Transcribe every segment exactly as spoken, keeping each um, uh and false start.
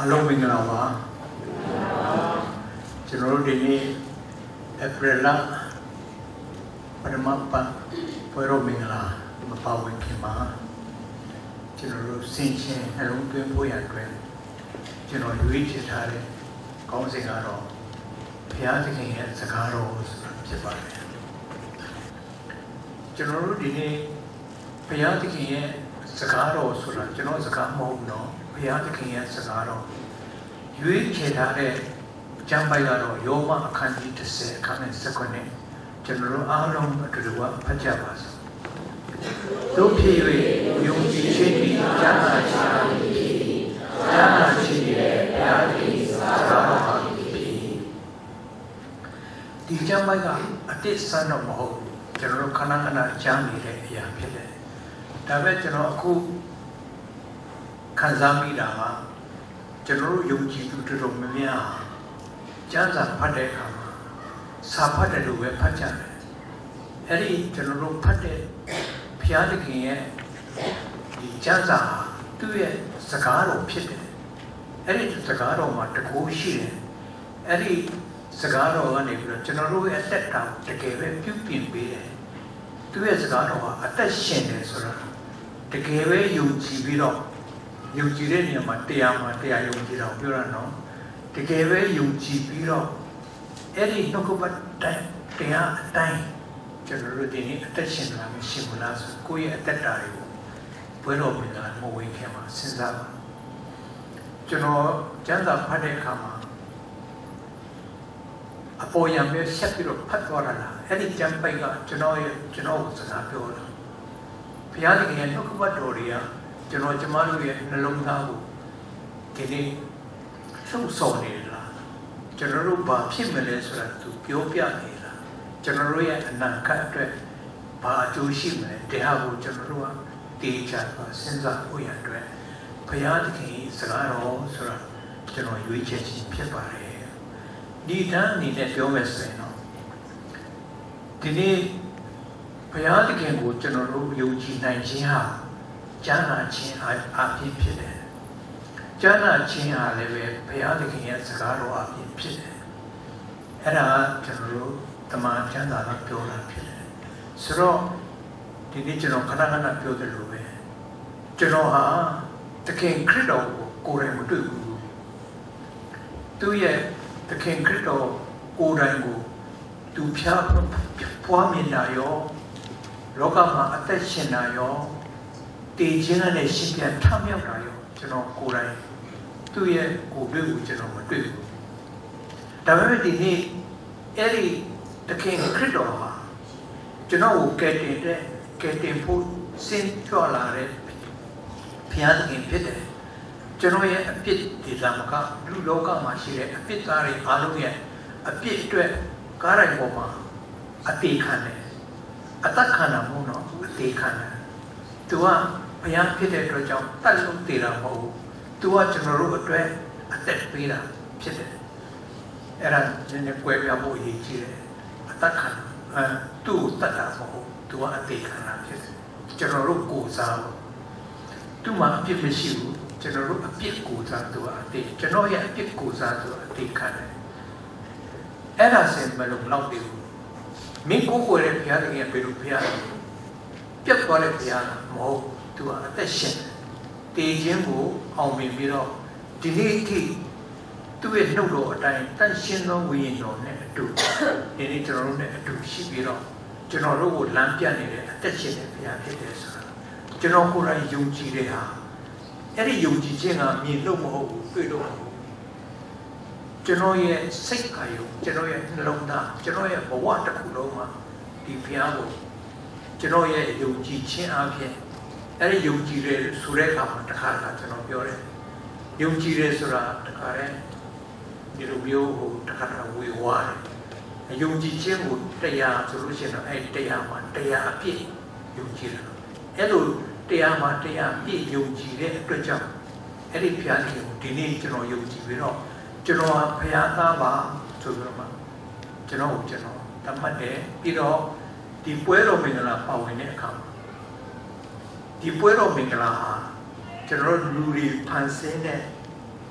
Hello, Minglawa. General Dini, Aprila, Paramapa, Puero Mingla, Mapawi Kima, General Sinchin, and Lumpin Poyatren, General Luigi Tare, Gonzigaro, Piatiking at Sagaros, Jabari. General Dini, Piatiking Sagaro, Sura, General Sagamo, no, Piatiking at Sagaro. You Chetare, Jambayaro, Yoma, a candy to say, come and second it, General Alum to the work, Pajabas. Do Piri, you Chini, Jana Chini, Jana Chini, Yadi, Sagaro, the Jambaga, a dead son of Moho, General Kanakana, Jami, Yapile. Davetano Ku Kanzami Dama, General Yuji to Romania, Janza Padekama, Sapata to Pajame, Eddie General Pate, Piadiki, the Janza, Due Sagaro Pit, Eddie Sagaro Matakoshi, Eddie Sagaro and General at that time, the Gave Pupin Be. Two years ago, at that shin, the Gave Yuji Biro. Eugenia Matea Matea Yujira Burano, the Gave Yuji Biro, Eddie Nokobat Tea Time, General Dini attention like Shimulas, Kuya at that time, Puero Mina, Moe Kama, Sinzaba. General Janda Padekama, Apoya Mir Shapiro Patwara, Eddie Jampega, Genoa, Genoa, Sanapiola. Piani and Nokobatoria. General Jamalu and Longabu, Tini, so sonila, General Ba Pimiles to Piopia, General and Nankatre, Ba Jushim, Dehabu General, Deja, Senza Uyandre, Payatiki, Sagaro, Sura, General Yuichi, Piapare. Nita needed your messeno. Tini Payatiki, General Yuji Nigeria. Jana Chin, I Pit. Jana Chin, I live a Payadiking at Sagaro up in Pit. Era General, the man Jana Piola Pit. So, the General Kanagana Piola Lube. Genoa, the King Crido, Gorem do. Do ye, the King Crido, Gorango, do Pia Puamina yo, Logama Attachina yo. The general ship and Tamil Rayo, General Kurai, two year Kudu, General Madu. The very day, Eddie, the King Crido, General getting there, getting put, Saint Jola, Piano in Pit, General a pit, the Lamaka, Blue Loka Machine, a pit are Aluya, a pit to a Karagoma, a Tekane, a Takana Mono, a Tekana. Tua, a young pitted to jump, Talu Tira Ho, Tua General Dre, a dead Pira, pitted. Era in the Guevia Boy, a Takan, two Tata Ho, Tua Tekana, General Goza, Tuma Pimishu, General Pikuza to a day, Genoya Pikuza to a Tekana. Era sent Melum Laudu. Miko were a piano and Perupia. Pick what a piano, more to a attention. The Jimbo, how may be off. Delete to a no lower time, tension no wind no net to. They need to run to ship it off. General would lampian attention if you have it. General Kura Yuji Reha. Any Yuji Jenga mean no more, Fido. Genoya Sekayo, Genoya Lona, Genoya Bawata Kuloma, the piano. Genoya Yuji Chin Apian, Any Yuji Sureka, the Kara, Genopiore, Yuji Sura, the Karen, the Rubio, the Kara, we were. Yuji Chin would Taya solution of Tayama, Taya Api, Yuji. Hello, Tayama, Taya Pi, Yuji, good job. Any piano, Dini, Geno Yuji, we know. General Payata Ba to Roma. General General, Tamade, Piro, the Puero Mingala Pawine come. The Puero Mingala, General Luri Pansene,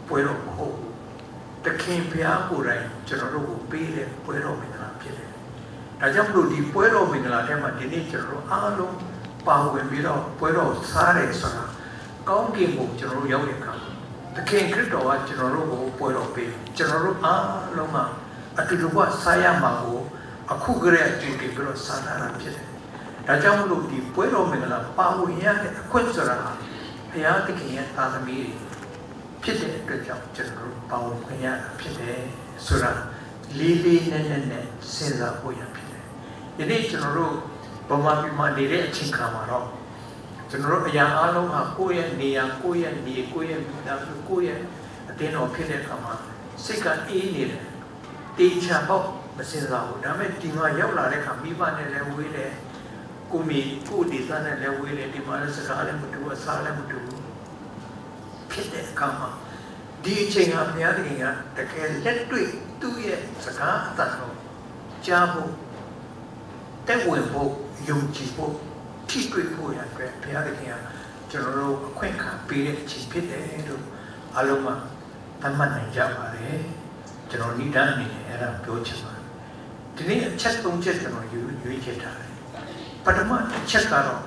ပွဲတော်မဟုတ်ဘူးတခင်ဘုရားကိုယ်တိုင်ကျွန်တော်တို့ကိုပေးတဲ့ပွဲတော်မင်္ဂလာဖြစ်တယ်ဒါကြောင့်မလို့ဒီပွဲတော်မင်္ဂလာထဲမှာဒီနေ့ကျွန်တော်တို့အားလုံးပါဝင်ပြီးတော့ပွဲတော်စားတယ်ဆိုတာကောင်းကင်ဘုံကျွန်တော်တို့ရောက်တဲ့အခါသခင်ခရစ်တော်ကကျွန်တော်တို့ကိုပွဲတော်ပေးကျွန်တော်တို့အားလုံးကအတူတူကစားရမှာကိုအခုကလေးအကျိုးပြီးတော့စားတာဖြစ်တယ်ဒါကြောင့်မလို့ဒီပွဲတော်မင်္ဂလာပါဝင်ရတဲ့အခွင့်ဆိုတာဘုရားသခင်ရဲ့သာသမီဖြစ်တဲ့အတွက်ကြောင့်ကျွန်တော်တို့ပါဝင်ခွင့်ရတာဖြစ်တယ်ဆိုတာလေးလေးနက်နက်နဲ့စဉ်းစားဖို့ရဖြစ်တယ်ဒီနေ့ကျွန်တော်တို့ဗမာပြည်မှာနေတဲ့အချိန်ခါမှာတော့ကျွန်တော်တို့အရာအလုံးဟာကိုယ့်ရဲ့နေရာကိုယ့်ရဲ့နေကိုယ့်ရဲ့မိသားစုကိုယ့်ရဲ့အတင်းတော်ဖြစ်တဲ့အခါမှာစိတ်ကအေးနေတယ်တေချာပေါ့မစဉ်းစားဘူးဒါပေမဲ့ဒီမှာရောက်လာတဲ့အခါမိဘနဲ့လည်းဝေးတယ်ကိုမီကိုဒီသားနဲ့လည်းဝေးတယ်ဒီမှာလည်းစကားလည်းမတူဘူးအစားလည်းမတူဘူးဖြစ်တဲ့အခါမှာဒီအချိန်ကဘုရားသခင်ကတကယ်လက်တွေ့သူ့ရဲ့စကားအတန်တော်ကြားဖို့တက်ဝင်ဖို့ယုံကြည်ဖို့ထိတွေ့ဖို့ရတဲ့ဘုရားသခင်ကကျွန်တော်တို့အခွင့်အခါပေးတဲ့အချိန်ဖြစ်တယ်လို့အလုံးမှာသတ်မှတ်နိုင်ကြပါတယ်ကျွန်တော်ဤတန်းအနေနဲ့အဲ့ဒါပြောချင်ပါတယ်ဒီနေ့အချက်သုံးချက်ကျွန်တော်ယူရွေးချယ်ထားတယ်ပထမအချက်ကတော့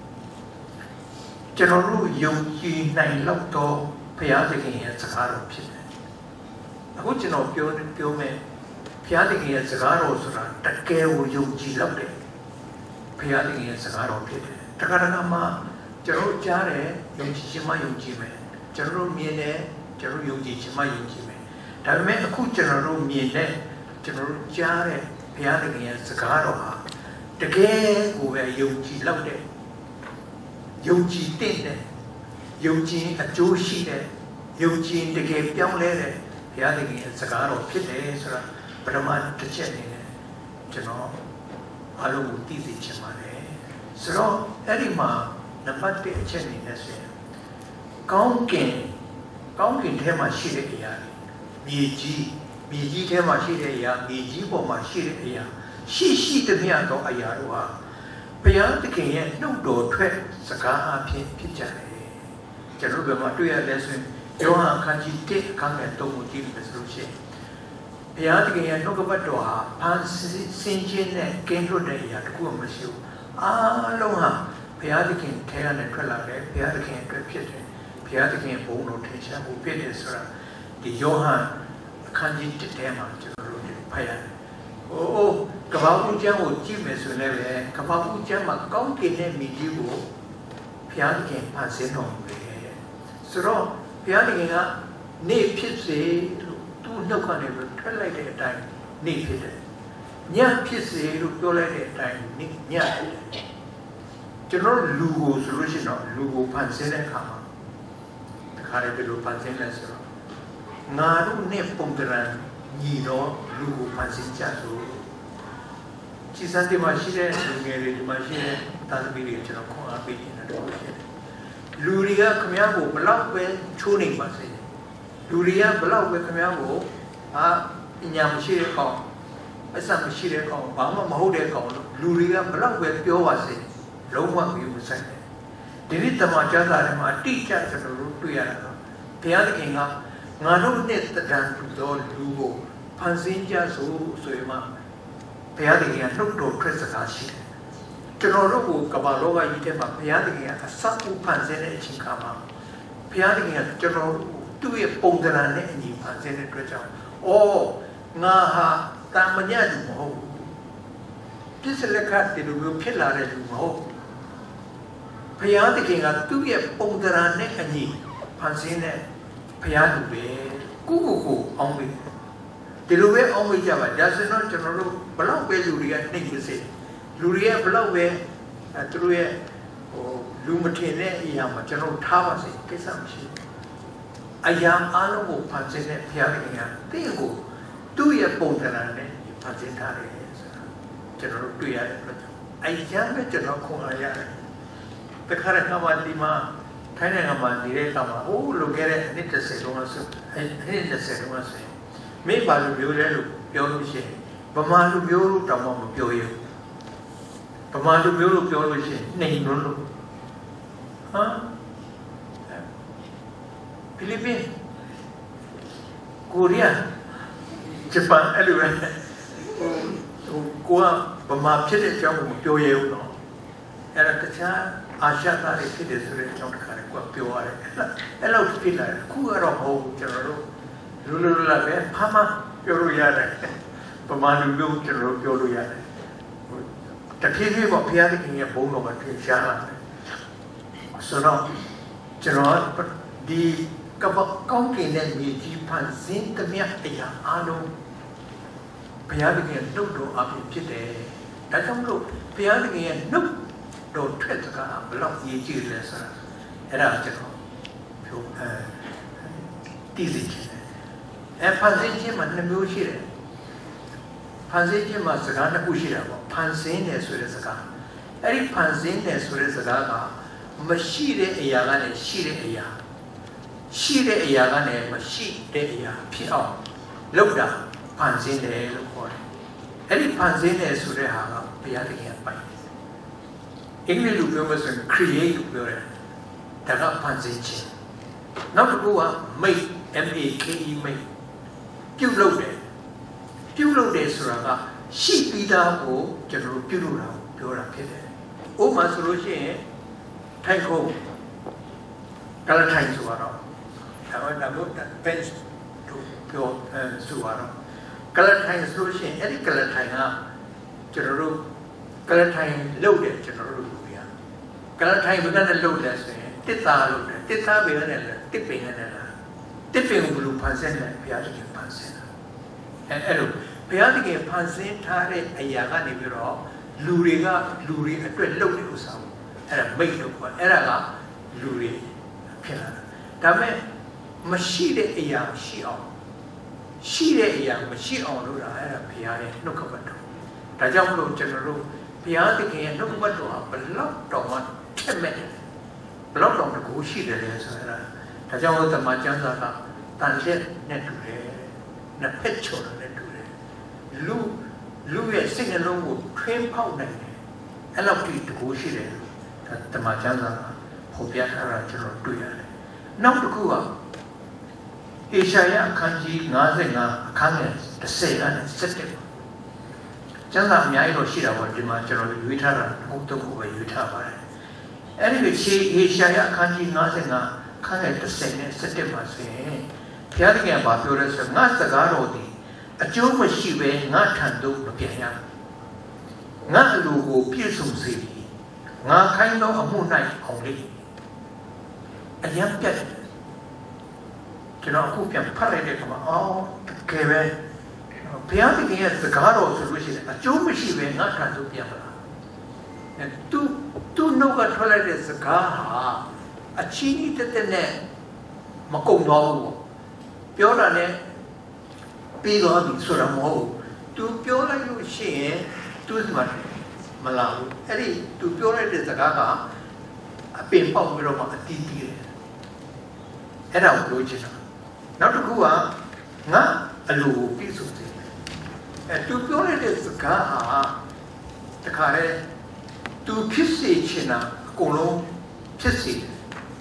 ကျွန်တော်တို့ယုံကြည်နိုင်လောက်တော့ဘုရားသခင်ရဲ့စကားတော်ဖြစ်တယ်အခုကျွန်တော်ပြောပြောမယ်ဘုရားသခင်ရဲ့စကားတော်ဆိုတာတကယ်ကိုယုံကြည်လောက်တယ်ဘုရားသခင်ရဲ့စကားတော်ဖြစ်တယ်တခါတခါမှကျွန်တော်ကြားတယ်ယုံကြည်ခြင်းမှယုံကြည်မယ်ကျွန်တော်မြင်တယ်ကျွန်တော်ယုံကြည်ခြင်းမှယုံကြည်မယ်ဒါပေမဲ့အခုကျွန်တော်တို့မြင်တဲ့ကျွန်တော်တို့ကြားတဲ့ဘုရားသခင်ရဲ့စကားတော်ဟာတကယ်ကိုပဲယုံကြည်လောက်တဲ့ယုံကြည်တဲ့ယုံကြည်အကျိုးရှိတဲ့ယုံကြည်တကယ်ပြောင်းလဲတဲ့ဘုရားသခင်ရဲ့စကားတော်ဖြစ်တယ်ဆိုတာပထမတစ်ချက်အနေနဲ့ကျွန်တော်အားလုံးကိုသိသိချင်ပါတယ်ဆိုတော့အဲ့ဒီမှာနံပါတ်တစ်အချက်အနေနဲ့ဆိုရင်ကောင်းကင်ကောင်းကင်ထဲမှာရှိတဲ့အရာမြေကြီးမြေကြီးထဲမှာရှိတဲ့အရာမြေကြီးပေါ်မှာရှိတဲ့အရာရှိရှိသမျှသောအရာတို့ဟာဘုရားသခင်ရဲ့နှုတ်တော်ထွက်စကားအဖြစ်ဖြစ်ကြတယ်ကျွန်တော်တို့ကတွေ့ရလဲဆိုရင်ယောဟန်အခန်းကြီးတစ်အခန်းငယ်သုံးကိုကြည့်လို့ဆိုလို့ရှိရင်ဘုရားသခင်ရဲ့နှုတ်ကပတ်တော်ဟာဖန်ဆင်းခြင်းနဲ့ကင်းလွတ်တဲ့အရာတခုမှမရှိဘူးအားလုံးဟာဘုရားသခင်ထဲကနေထွက်လာတယ်ဘုရားသခင်အတွက်ဖြစ်တယ်ဘုရားသခင်ဘုန်းတော်ထင်ရှားမှုဖြစ်တယ်ဆိုတာဒီယောဟန်အခန်းကြီးတစ်ထဲမှာကျွန်တော်တို့ဖတ်ရတယ်။အိုးကမ္ဘာဦးကျမ်းကိုကြည့်မယ်ဆိုရင်လည်းကမ္ဘာဦးကျမ်းမှာကောင်းကင်နဲ့မြေကြီးကိုဘုရားသခင်ဖန်ဆင်းတော်မူတယ်။ဆိုတော့ဘုရားသခင်ကနေဖြစ်စေလို့သူ့နှုတ်ကနေထွက်လိုက်တဲ့အတိုင်းနေဖြစ်တယ်။ညဖြစ်စေလို့ပြောလိုက်တဲ့အတိုင်းညဖြစ်တယ်။ကျွန်တော်လူကိုဆိုလို့ရှိရင်တော့လူကိုဖန်ဆင်းတဲ့အခါမှာတခါတည်းဘယ်လိုဖန်ဆင်းလဲဆိုတော့ငါတို့နဲ့ပုံတရံညီတော့လူကိုဖန်ဆင်းကြဆိုကြည်စံဒီမှာရှိတဲ့လူငယ်တွေဒီမှာရှိတဲ့တာသမီတွေကျွန်တော်ခွန်အားပေးနေတာတော့ဖြစ်တယ်လူတွေကခမည်းကိုဘလောက်ပဲချိုးနေပါစေလူတွေကဘလောက်ပဲခမည်းကိုအာပညာမရှိတဲ့ကောင်အစမရှိတဲ့ကောင်ဘာမှမဟုတ်တဲ့ကောင်လို့လူတွေကဘလောက်ပဲပြောပါစေလုံးဝမယူဆိုင်တယ်ဒီနေ့တမန်ကျမ်းစာထဲမှာအတိအကျကျွန်တော်တို့တွေ့ရတာတော့ဘုရားသခင်ကငါတို့နဲ့တဏ္ဍာတူသောလူကိုဖန်ဆင်းကြဆိုဆိုရင်မှဘုရားသခင်ကနှုတ်တော်ထွက်စကားရှိတယ်ကျွန်တော်တို့ကိုကမ္ဘာလောကကြီးထဲမှာဘုရားသခင်ကအစအဖန်ဆင်းတဲ့အချိန်ခါမှာဘုရားသခင်ကကျွန်တော်တို့သူ့ရဲ့ပုံသဏ္ဍာန်နဲ့အညီဖန်ဆင်းတဲ့အတွက်ကြောင့်အော်ငါဟာတာမညတူမဟုတ်ဘူးပြစ်စလက်ခတ်ဒီလိုမျိုးဖြစ်လာတဲ့လူမဟုတ်ဘုရားသခင်ကသူ့ရဲ့ပုံသဏ္ဍာန်နဲ့အညီဖန်ဆင်းတဲ့ဘုရားလူပဲကိုကိုကိုအောင်မေးဒီလိုပဲအောင်မေးကြပါဒါဆိုတော့ကျွန်တော်တို့ဘလောက်ပဲလူတွေကနှိမ့်ပါစေလူတွေကဘလောက်ပဲသူတို့ရဲ့ဟိုလူမထင်တဲ့အရာမှာကျွန်တော်ထားပါစေကိစ္စမရှိဘူးအရာအလုံးကိုဖန်ဆင်းတဲ့ဘုရားခင်ကတင့်ကိုသူ့ရဲ့ပုံသဏ္ဍာန်နဲ့ဖန်ဆင်းထားတယ်ဆိုတာကျွန်တော်တို့တွေ့ရတဲ့အတွက်အရာပဲကျွန်တော်ခွန်အားရတယ်တခါတခါမှဒီမှာထိုင်းနိုင်ငံမှာနေတဲ့အခါမှာဟိုးလုံခဲ့တဲ့အနှစ်တစ်ဆယ်တုန်းကဆိုအဲအနှစ်တစ်ဆယ်တုန်းကဆိုရင်မိဘလူမျိုးလဲလို့ပြောလို့ရှိရင်ဗမာလူမျိုးလို့တောင်မှမပြောရဘူးဗမာလူမျိုးလို့ပြောလို့ရှိရင်နှိမ်လို့လို့ဟမ်ဖိလစ်ပင်း Korea Japan everywhereကိုကဗမာဖြစ်တဲ့အကြောင်းကိုမပြောရဘူးနော်အဲ့ဒါတခြားအာရှသားတွေဖြစ်တယ်ဆိုတဲ့အကြောင်းတစ်ခါတည်းကိုကပြောရတယ်အဲ့လောက်ဖြစ်လာတယ်ခုကတော့မဟုတ်ကျွန်တော်တို့လူလူလူလာပဲဖမ်းမပြောလို့ရတယ်ဗမာလူမျိုးကျွန်တော်တို့ပြောလို့ရတယ်တဖြည်းဖြည်းပေါ့ဘုရားသခင်ရဲ့ဘုန်းတော်မှာထင်ရှားလာတယ်ဆိုတော့ကျွန်တော်ဒီကပကောင်းကင်နဲ့မြေကြီးဖန်ဆင်းသမျှအရာအလုံးဘုရားသခင်ရဲ့နှုတ်တော်အပြင်ဖြစ်တယ်ဒါကြောင့်မလို့ဘုရားသခင်ရဲ့နှုတ်တော်ထွက်စကားဘလောက်ရည်ကြည်လဲဆိုတာအဲ့ဒါကျွန်တော်ပြောအဲတည်စီချင်တယ်အဲဖန်ဆင်းခြင်းမှာနှစ်မျိုးရှိတယ်ဖန်ဆင်းခြင်းမှာစကားနှစ်ခုရှိတာပေါ့ဖန်ဆင်းတယ်ဆိုတဲ့စကားအဲ့ဒီဖန်ဆင်းတယ်ဆိုတဲ့စကားကမရှိတဲ့အရာကနေရှိတဲ့အရာရှိတဲ့အရာကနေမရှိတဲ့အရာဖြစ်အောင်လုပ်တာဖန်ဆင်းတယ်လို့ခေါ်တယ်အဲ့ဒီဖန်ဆင်းတယ်ဆိုတဲ့ဟာကဘုရားသခင်ပိုင်အင်္ဂလိပ်လိုပြောမယ်ဆိုရင် create လို့ပြောတယ်ဒါကဖန်ဆင်းခြင်းနောက်တစ်ခုက make M A K E make ပြုလုပ်တယ်ပြုလုပ်တယ်ဆိုတာကရှိပြီးသားကိုကျွန်တော်တို့ပြုလုပ်တာကိုပြောတာဖြစ်တယ်ဥပမာဆိုလို့ရှိရင်ထိုင်ခုံကလထိုင်ဆိုတော့ဒါမှမဟုတ် bench တို့ပြောအဲဆိုတော့ကလထိုင်ဆိုလို့ရှိရင်အဲ့ဒီကလထိုင်ကကျွန်တော်တို့ကလထိုင်လုပ်တယ်ကျွန်တော်တို့လူတွေကကလထိုင်ဘယ်နဲ့လုပ်လဲဆိုရင်တစ်သားလုပ်တယ်တစ်သားဘယ်နဲ့လဲတစ်ပင်နဲ့လားတစ်ပင်ကိုဘယ်လိုဖန်ဆင်းလဲဘုရားသခင်ဖန်ဆင်းတာအဲအဲ့လိုဘုရားသခင်ဖန်ဆင်းထားတဲ့အရာကနေပြီးတော့လူတွေကလူတွေအတွက်လုပ်တဲ့ဥစ္စာကိုအဲ့ဒါမိတ်လို့ခေါ်အဲ့ဒါကလူတွေဖြစ်လာတာဒါပေမဲ့မရှိတဲ့အရာရှိအောင်ရှိတဲ့အရာမရှိအောင်လုပ်တာအဲ့ဒါဘုရားရဲ့နှုတ်ကပတ်တော်ဒါကြောင့်မလို့ကျွန်တော်တို့ဘုရားသခင်ရဲ့နှုတ်ကပတ်တော်ဟာဘလောက်တော်မှထက်မဲ့တယ်ဘလောက်တော်တကူရှိတယ်လေဆိုတော့ဒါကြောင့်သမ္မာကျမ်းစာကတန်လက်နဲ့တူတယ်နှစ်ဖက်ချုံနဲ့တူတယ်လူလူရဲ့စိတ်နှလုံးကိုထွင်းဖောက်နိုင်တယ်အဲ့လောက်ဒီတကူရှိတယ်ဒါသမ္မာကျမ်းစာဖော်ပြထားတာကျွန်တော်တွေ့ရတယ်နောက်တစ်ခုကဧရှာယအခန်းကြီး၅၅အခန်းငယ်၁၀ကနေ၁၁ကျမ်းစာအများကြီးတော့ရှိတာပေါ့ဒီမှာကျွန်တော်ရွေးထားတာဟုတ်တော့ကိုပဲရွေးထားပါတယ်အဲ့ဒီရှေးဧရှာယအခန်းကြီး၅၅အခန်းငယ်၁၀နဲ့၁၁မှာဆိုရင်ဘုရားသခင်ကပြောရဲဆိုငါစကားတော်ဒီအကျိုးမရှိဘဲငါထံသို့မပြန်ရငါအလိုကိုပြည့်စုံစေပြီငါခိုင်းသောအမှု၌အောင်လေအရင်ပြတ်ကျွန်တော်အခုပြန်ဖတ်လိုက်တဲ့အခါမှာအော်ကဲပဲဘုရားသခင်ရဲ့စကားတော်ဆိုလို့ရှိရင်အကျိုးမရှိပဲငါထံသို့ပြန်လာအဲသူသူနှုတ်ကထွက်လိုက်တဲ့စကားဟာအချီးကြီးတက်တက်နဲ့မကုန်တော့ဘူးပြောတာနဲ့ပြီးတော့ပြီဆိုတာမဟုတ်ဘူးသူပြောလိုက်လို့ရှိရင်သူ့မှာမလာဘူးအဲ့ဒီသူပြောလိုက်တဲ့စကားကအပင်ပေါက်ပြီးတော့မှအတီးတီးတယ်အဲ့ဒါကိုပြောချင်တာနောက်တစ်ခုကငါအလိုကိုပြည့်စုံတယ်အဲသူပြောလိုက်တဲ့စကားဟာတခါလေသူဖြစ်စေချင်တာအကုန်လုံးဖြစ်စေတယ်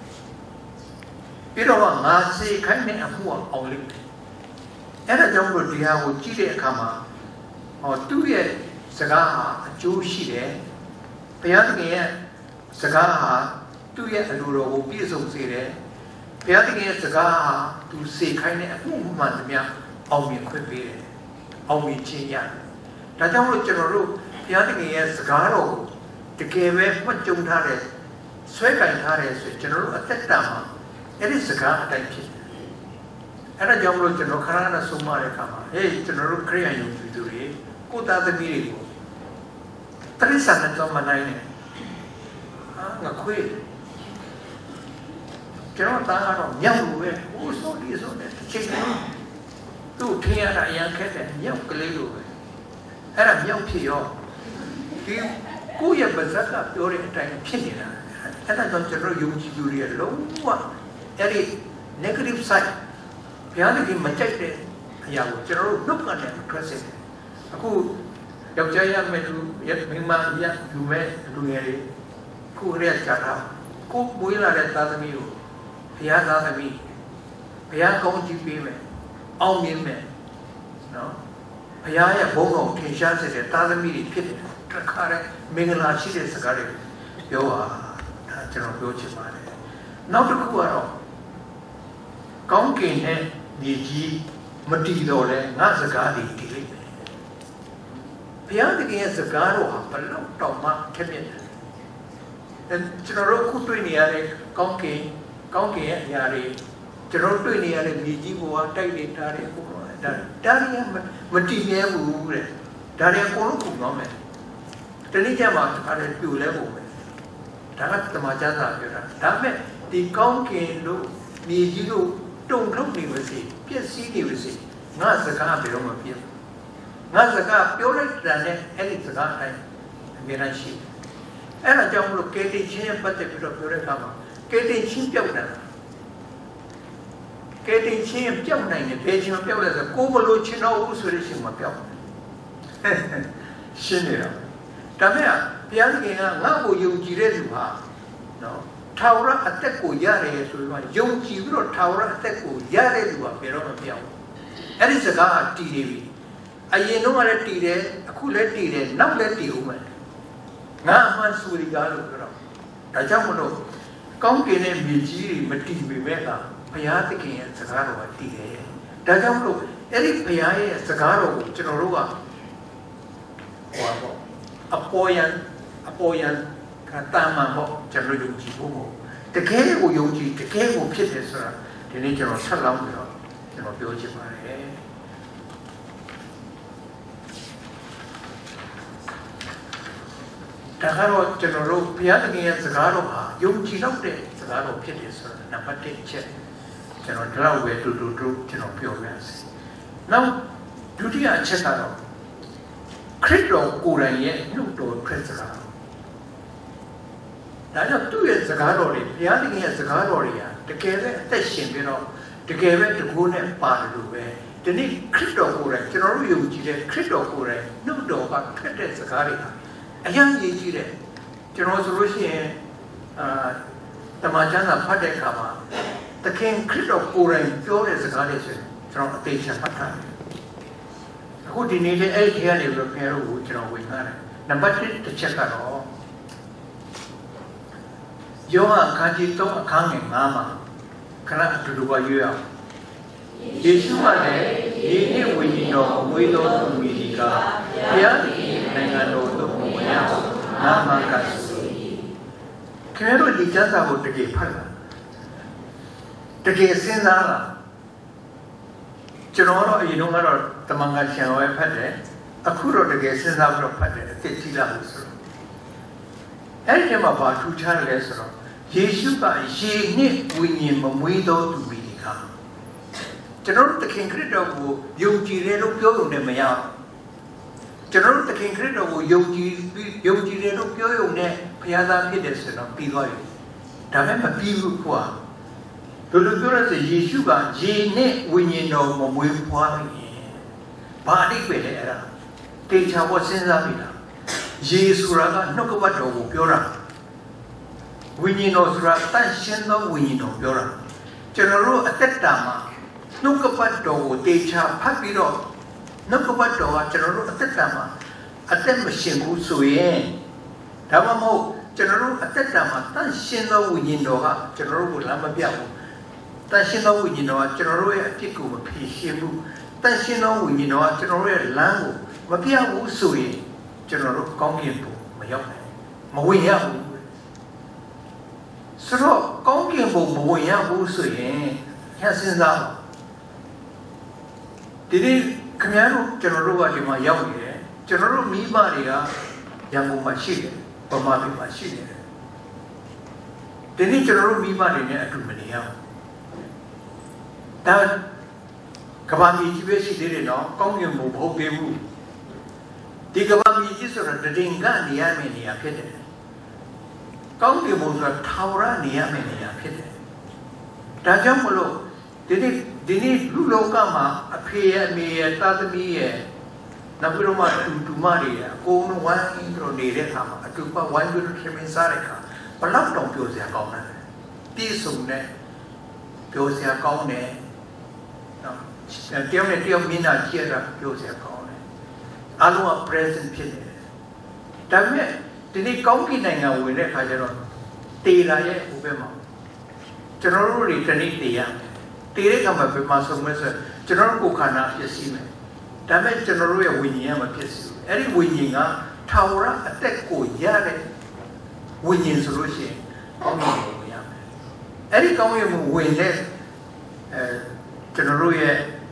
ပြီးတော့ငါစေခိုင်းတဲ့အမှုအောင်လိမ့်မယ်အဲ့ဒါကြောင့်လို့ဒီဟာကိုကြည့်တဲ့အခါမှာဟောသူ့ရဲ့စကားဟာအကျိုးရှိတယ်ဘုရားသခင်ရဲ့စကားဟာသူ့ရဲ့အလိုတော်ကိုပြည့်စုံစေတယ်ဘုရားသခင်ရဲ့စကားဟာသူစေခိုင်းတဲ့အမှုမှန်သမျှအောင်မြင်ခွင့်ပေးတယ်အောင်မြင်ခြင်းရတယ်ဒါကြောင့်လို့ကျွန်တော်တို့ဘုရားသခင်ရဲ့စကားတော်ကိုတကယ်ပဲမှတ်ကြုံထားတယ်ဆွဲကင်ထားတယ်ဆိုကျွန်တော်တို့အသက်တာမှာအဲ့ဒီစကားအတိုင်းဖြစ်တယ်အဲ့ဒါကြောင့်မလို့ကျွန်တော်ခဏခဏဆုံးမတဲ့အခါမှာဟေးကျွန်တော်တို့ခရိယန်ယုံကြည်သူတွေကိုသားသမီးတွေကိုတရိစ္ဆာန်နဲ့တော့မနိုင်နဲ့ဟာငါခွေးကျွန်တော်သားကတော့မြောက်လို့ပဲဟိုဆိုဒီဆိုတဲ့ချိန်ကသူ့ထင်ရတာအရင်ခက်တယ်မြောက်ကလေးလိုပဲအဲ့ဒါမြောက်ဖြစ်ရောဒီကိုယ့်ရဲ့ပါဇက်ကပြောတဲ့အတိုင်းဖြစ်နေတာအဲ့ဒါတော့ကျွန်တော်ယုံကြည်သူတွေလုံးဝအဲ့ဒီ negative side ဘုရားသခင်မကြိုက်တဲ့အရာကိုကျွန်တော်တို့နှုတ်ကနေထွက်စေတယ်အခုယောက်ျားရမယ်လူမိန်းမရလူမဲ့လူငယ်တွေခုရဲကြတာကိုမွေးလာတဲ့သားသမီးကိုဘုရားသားသမီးဘုရားကောင်းချီးပေးမယ်အောင်မြင်မယ်နော်ဘုရားရဲ့ဘုန်းတော်ထင်ရှားစေတဲ့တာသမီတွေဖြစ်တယ်တခါတည်းမင်္ဂလာရှိတဲ့စကားတွေပြောပါဒါကျွန်တော်ပြောချင်ပါတယ်နောက်တစ်ခုကတော့ကောင်းကင်နဲ့မြေကြီးမတည်တော့လဲငါစကားတွေတည်လိမ့်မယ်ဘုရားသခင်ရဲ့စကားတော်ဟာဘလောက်တောင်မှထက်မြက်တယ်ကျွန်တော်တို့ခုတွေ့နေရတဲ့ကောင်းကင်ကောင်းကင်ရဲ့အရာတွေကျွန်တော်တွေ့နေရတဲ့မြေကြီးပေါ်ကတိုက်နေတာတွေအကုန်လုံးဒါဒါတွေကမတည်မြဲဘူးတဲ့ဒါတွေအကုန်လုံးကုန်တော့မယ်တနည်းကြမှာဒါတွေပြိုလဲပုံပဲဒါကတမန်ကျမ်းစာပြောတာဒါပေမဲ့ဒီကောင်းကင်တို့မြေကြီးတို့တုံ့ထုတ်နေပါစေပျက်စီးနေပါစေငါစကားဘယ်တော့မှပြည့်ငါစကားပြောလိုက်တဲ့နဲ့အဲ့ဒီစကားတိုင်းအမြဲတမ်းရှိအဲ့ဒါကြောင့်မလို့ကေတင်ချင်းရဲ့ပတ်သက်ပြီးတော့ပြောတဲ့အခါမှာကေတင်ချင်းပြောက်တာကေတင်ချင်းပြောက်နိုင်တယ်ဘယ်ချင်းပြောက်လဲဆိုကိုမလို့ချင်းတော့ဘူးဆိုတဲ့ချင်းမပြောက်ရှင်းနေတာဒါမဲ့ဘုရားသခင်ကငါ့ကိုယုံကြည်တဲ့လူဟာနော်ထာဝရအသက်ကိုရတယ်ဆိုပြီးမှယုံကြည်ပြီးတော့ထာဝရအသက်ကိုရတဲ့လူဟာဘယ်တော့မှမပြောက်ဘူးအဲ့ဒီစကားကတည်နေပြီအရင်တော့လည်းတည်တယ်အခုလည်းတည်တယ်နောက်လည်းတည်ဦးမယ်ငါအမှန်ဆိုရီကားလို့ပြောတော့ဒါကြောင့်မလို့ကောင်းကင်နဲ့မြေကြီးတွေမတည်ပေမဲ့ကဘုရားသခင်ရဲ့စကားတော်ကတည်တယ်ဒါကြောင့်မလို့အဲ့ဒီဘုရားရဲ့စကားတော်ကိုကျွန်တော်တို့ကဟောပေါ့အပေါ်ယံအပေါ်ယံကတာမန်ပေါ့ကျွန်တော်ယုံကြည်ဖို့ပေါ့တကယ်ကိုယုံကြည်တကယ်ကိုဖြစ်တယ်ဆိုတာဒီနေ့ကျွန်တော်ဆက်လောင်းပြီးတော့ကျွန်တော်ပြောချင်ပါတယ်ဒါကတော့ကျွန်တော်တို့ဘုရားသခင်ရဲ့စကားတော်ဟာယုံကြည်တော့တဲ့စကားတော်ဖြစ်တယ်ဆိုတာနံပါတ်တစ်ချက်ကျွန်တော်ဒီလောက်ပဲတူတူတူကျွန်တော်ပြောပြရစီနောက်ဒုတိယအချက်ကတော့ခရစ်တော်ကိုယ်တိုင်ရဲ့နှုတ်တော်ထွက်စကားဒါကြောင့်သူ့ရဲ့စကားတော်တွေဘုရားသခင်ရဲ့စကားတော်တွေဟာတကယ်ပဲအသက်ရှင်ပြီးတော့တကယ်ပဲတကူနဲ့ပါတယ်လို့ပဲဒီနေ့ခရစ်တော်ကိုယ်တိုင်ကျွန်တော်တို့ယုံကြည်တဲ့ခရစ်တော်ကိုယ်တိုင်နှုတ်တော်ကထွက်တဲ့စကားတွေဟာအရင်ရည်ကြီးတယ်ကျွန်တော်ဆိုလို့ရှိရင်အာတမန်ကျမ်းစာဖတ်တဲ့အခါမှာသခင်ခရစ်တော်ကိုယ်တိုင်ပြောတဲ့စကားတွေဆိုရင်ကျွန်တော်အသေးချာဖတ်ထားတယ်အခုဒီနေ့လည်းအဲ့ဒီထဲကနေပြီးတော့ခင်ဗျားတို့ကိုကျွန်တော်ဝင်လာတယ်နံပါတ်တစ်ချက်ကတော့ယောဟန်အခန်းကြီးသုံးအခန်းငယ်၅မှာခဏအတူတူပါရွေးအောင်ယေရှုကလည်းဒီနေ့ဝိညာဉ်တော်ကိုမွေးတော်သူမိဒီကဘုရားသခင်နိုင်ငံတော်သို့ဝင်ရောက်နာမကဆိုခင်ဗျားတို့ဒီကျမ်းစာကိုတကယ်ဖတ်လာတကယ်စဉ်းစားလာကျွန်တော်တော့အရင်တော့ကတော့တမန်ကချန်ဝဲဖတ်တယ်အခုတော့တကယ်စဉ်းစားပြီးတော့ဖတ်တယ်အစ်တိလာလို့ဆိုတော့အဲ့ဒီမှာဘာထူးခြားလဲဆိုတော့ယေရှုကရေနဲ့ဝိညာဉ်မမွေးတော်သူမိဒီကကျွန်တော်တို့သခင်ခရစ်တော်ကိုယုံကြည်တယ်လို့ပြောရုံနဲ့မရကျွန်တော်တို့သခင်ခရစ်တော်ကိုယုံကြည်ယုံကြည်တယ်လို့ပြောရုံနဲ့ဘုရားသားဖြစ်တယ်ဆိုတော့ပြီးသွားပြီဒါပေမဲ့မပြီးဘူးကွာတို့တို့ပြောရစေယေရှုကရေနဲ့ဝိညာဉ်တော်မမွေးဖွားပြီဘာအတိတ်ပဲလဲအဲ့ဒါတေချာပေါ်စဉ်းစားပြီလားယေဆိုတာကနှုတ်ကပတ်တော်ကိုပြောတာဝိညာဉ်တော်ဆိုတာတန်ရှင်းသောဝိညာဉ်တော်ပြောတာကျွန်တော်တို့အသက်တာမှာနှုတ်ကပတ်တော်ကိုတေချာဖတ်ပြီးတော့နှုတ်ကပတ်တော်ကကျွန်တော်တို့အသက်တာမှာအသက်မရှင်ဘူးဆိုရင်ဒါမှမဟုတ်ကျွန်တော်တို့အသက်တာမှာတန်ရှင်းသောဝိညာဉ်တော်ကကျွန်တော်တို့ကိုလမ်းမပြဘူးတန်ရှင်းသောဝိညာဉ်တော်ကကျွန်တော်တို့ရဲ့အဖြစ်ကိုမဖြေရှင်းဘူးတန်ရှင်းသောဝိညာဉ်တော်ကကျွန်တော်တို့ရဲ့လမ်းကိုမပြဘူးဆိုရင်ကျွန်တော်တို့ကောင်းကင်ဘုံမရောက်နိုင်မဝင်ရဘူးဆိုတော့ကောင်းကင်ဘုံမဝင်ရဘူးဆိုရင်ညစဉ်းစားဒီဒီခင်ဗျားတို့ကျွန်တော်တို့ကဒီမှာရောက်နေတယ်ကျွန်တော်တို့မိဘတွေကရန်ကုန်မှာရှိတယ်ဗမာပြည်မှာရှိတယ်ဒီနေ့ကျွန်တော်တို့မိဘတွေနဲ့အတူမနေရဘူးဒါကဘာမီကြီးပဲရှိသေးတယ်နော်ကောင်းကင်ဘုံမဟုတ်သေးဘူးဒီကဘာမီကြီးဆိုတာတည်ငကနေရမယ့်နေရာဖြစ်တယ်ကောင်းကင်ဘုံဆိုတာထာဝရနေရမယ့်နေရာဖြစ်တယ်ဒါကြောင့်မလို့ဒီနေ့ဒီနေ့လူလောကမှာအဖေရဲ့အမေရဲ့သားသမီးရဲ့နောက်ပြီးတော့မှတူတူမတွေအကုန်လုံးဝိုင်းပြီးတော့နေတဲ့အခါမှာအတူပါဝိုင်းပြီးတော့ခင်မင်းစားတဲ့အခါဘလောက်တောင်ပြောစရာကောင်းတယ်ပြည့်စုံတဲ့ပြောစရာကောင်းတယ်နော်တယောက်နဲ့တယောက်မျက်နှာကြည့်ရတာပြောစရာကောင်းတယ်အားလုံးက present ဖြစ်နေတယ်ဒါပေမဲ့ဒီနေ့ကောင်းကင်နိုင်ငံဝင်တဲ့အခါကျတော့တေလာရဲ့ဟိုဘက်မှာကျွန်တော်တို့တွေတနေ့တေရမယ်တေတဲ့အခါမှာဘယ်မှာဆုံးမလဲဆိုကျွန်တော်တို့ကိုယ်ခန္ဓာဖြစ်စီမယ်ဒါပေမဲ့ကျွန်တော်တို့ရဲ့ဝိညာဉ်ကမဖြစ်စီဘူးအဲ့ဒီဝိညာဉ်ကထာဝရအသက်ကိုရတဲ့ဝိညာဉ်ဆိုလို့ရှိရင်ကောင်းကင်ကိုဝင်ရမယ်အဲ့ဒီကောင်းကင်ကိုဝင်တဲ့အဲကျွန်တော်တို့ရဲ့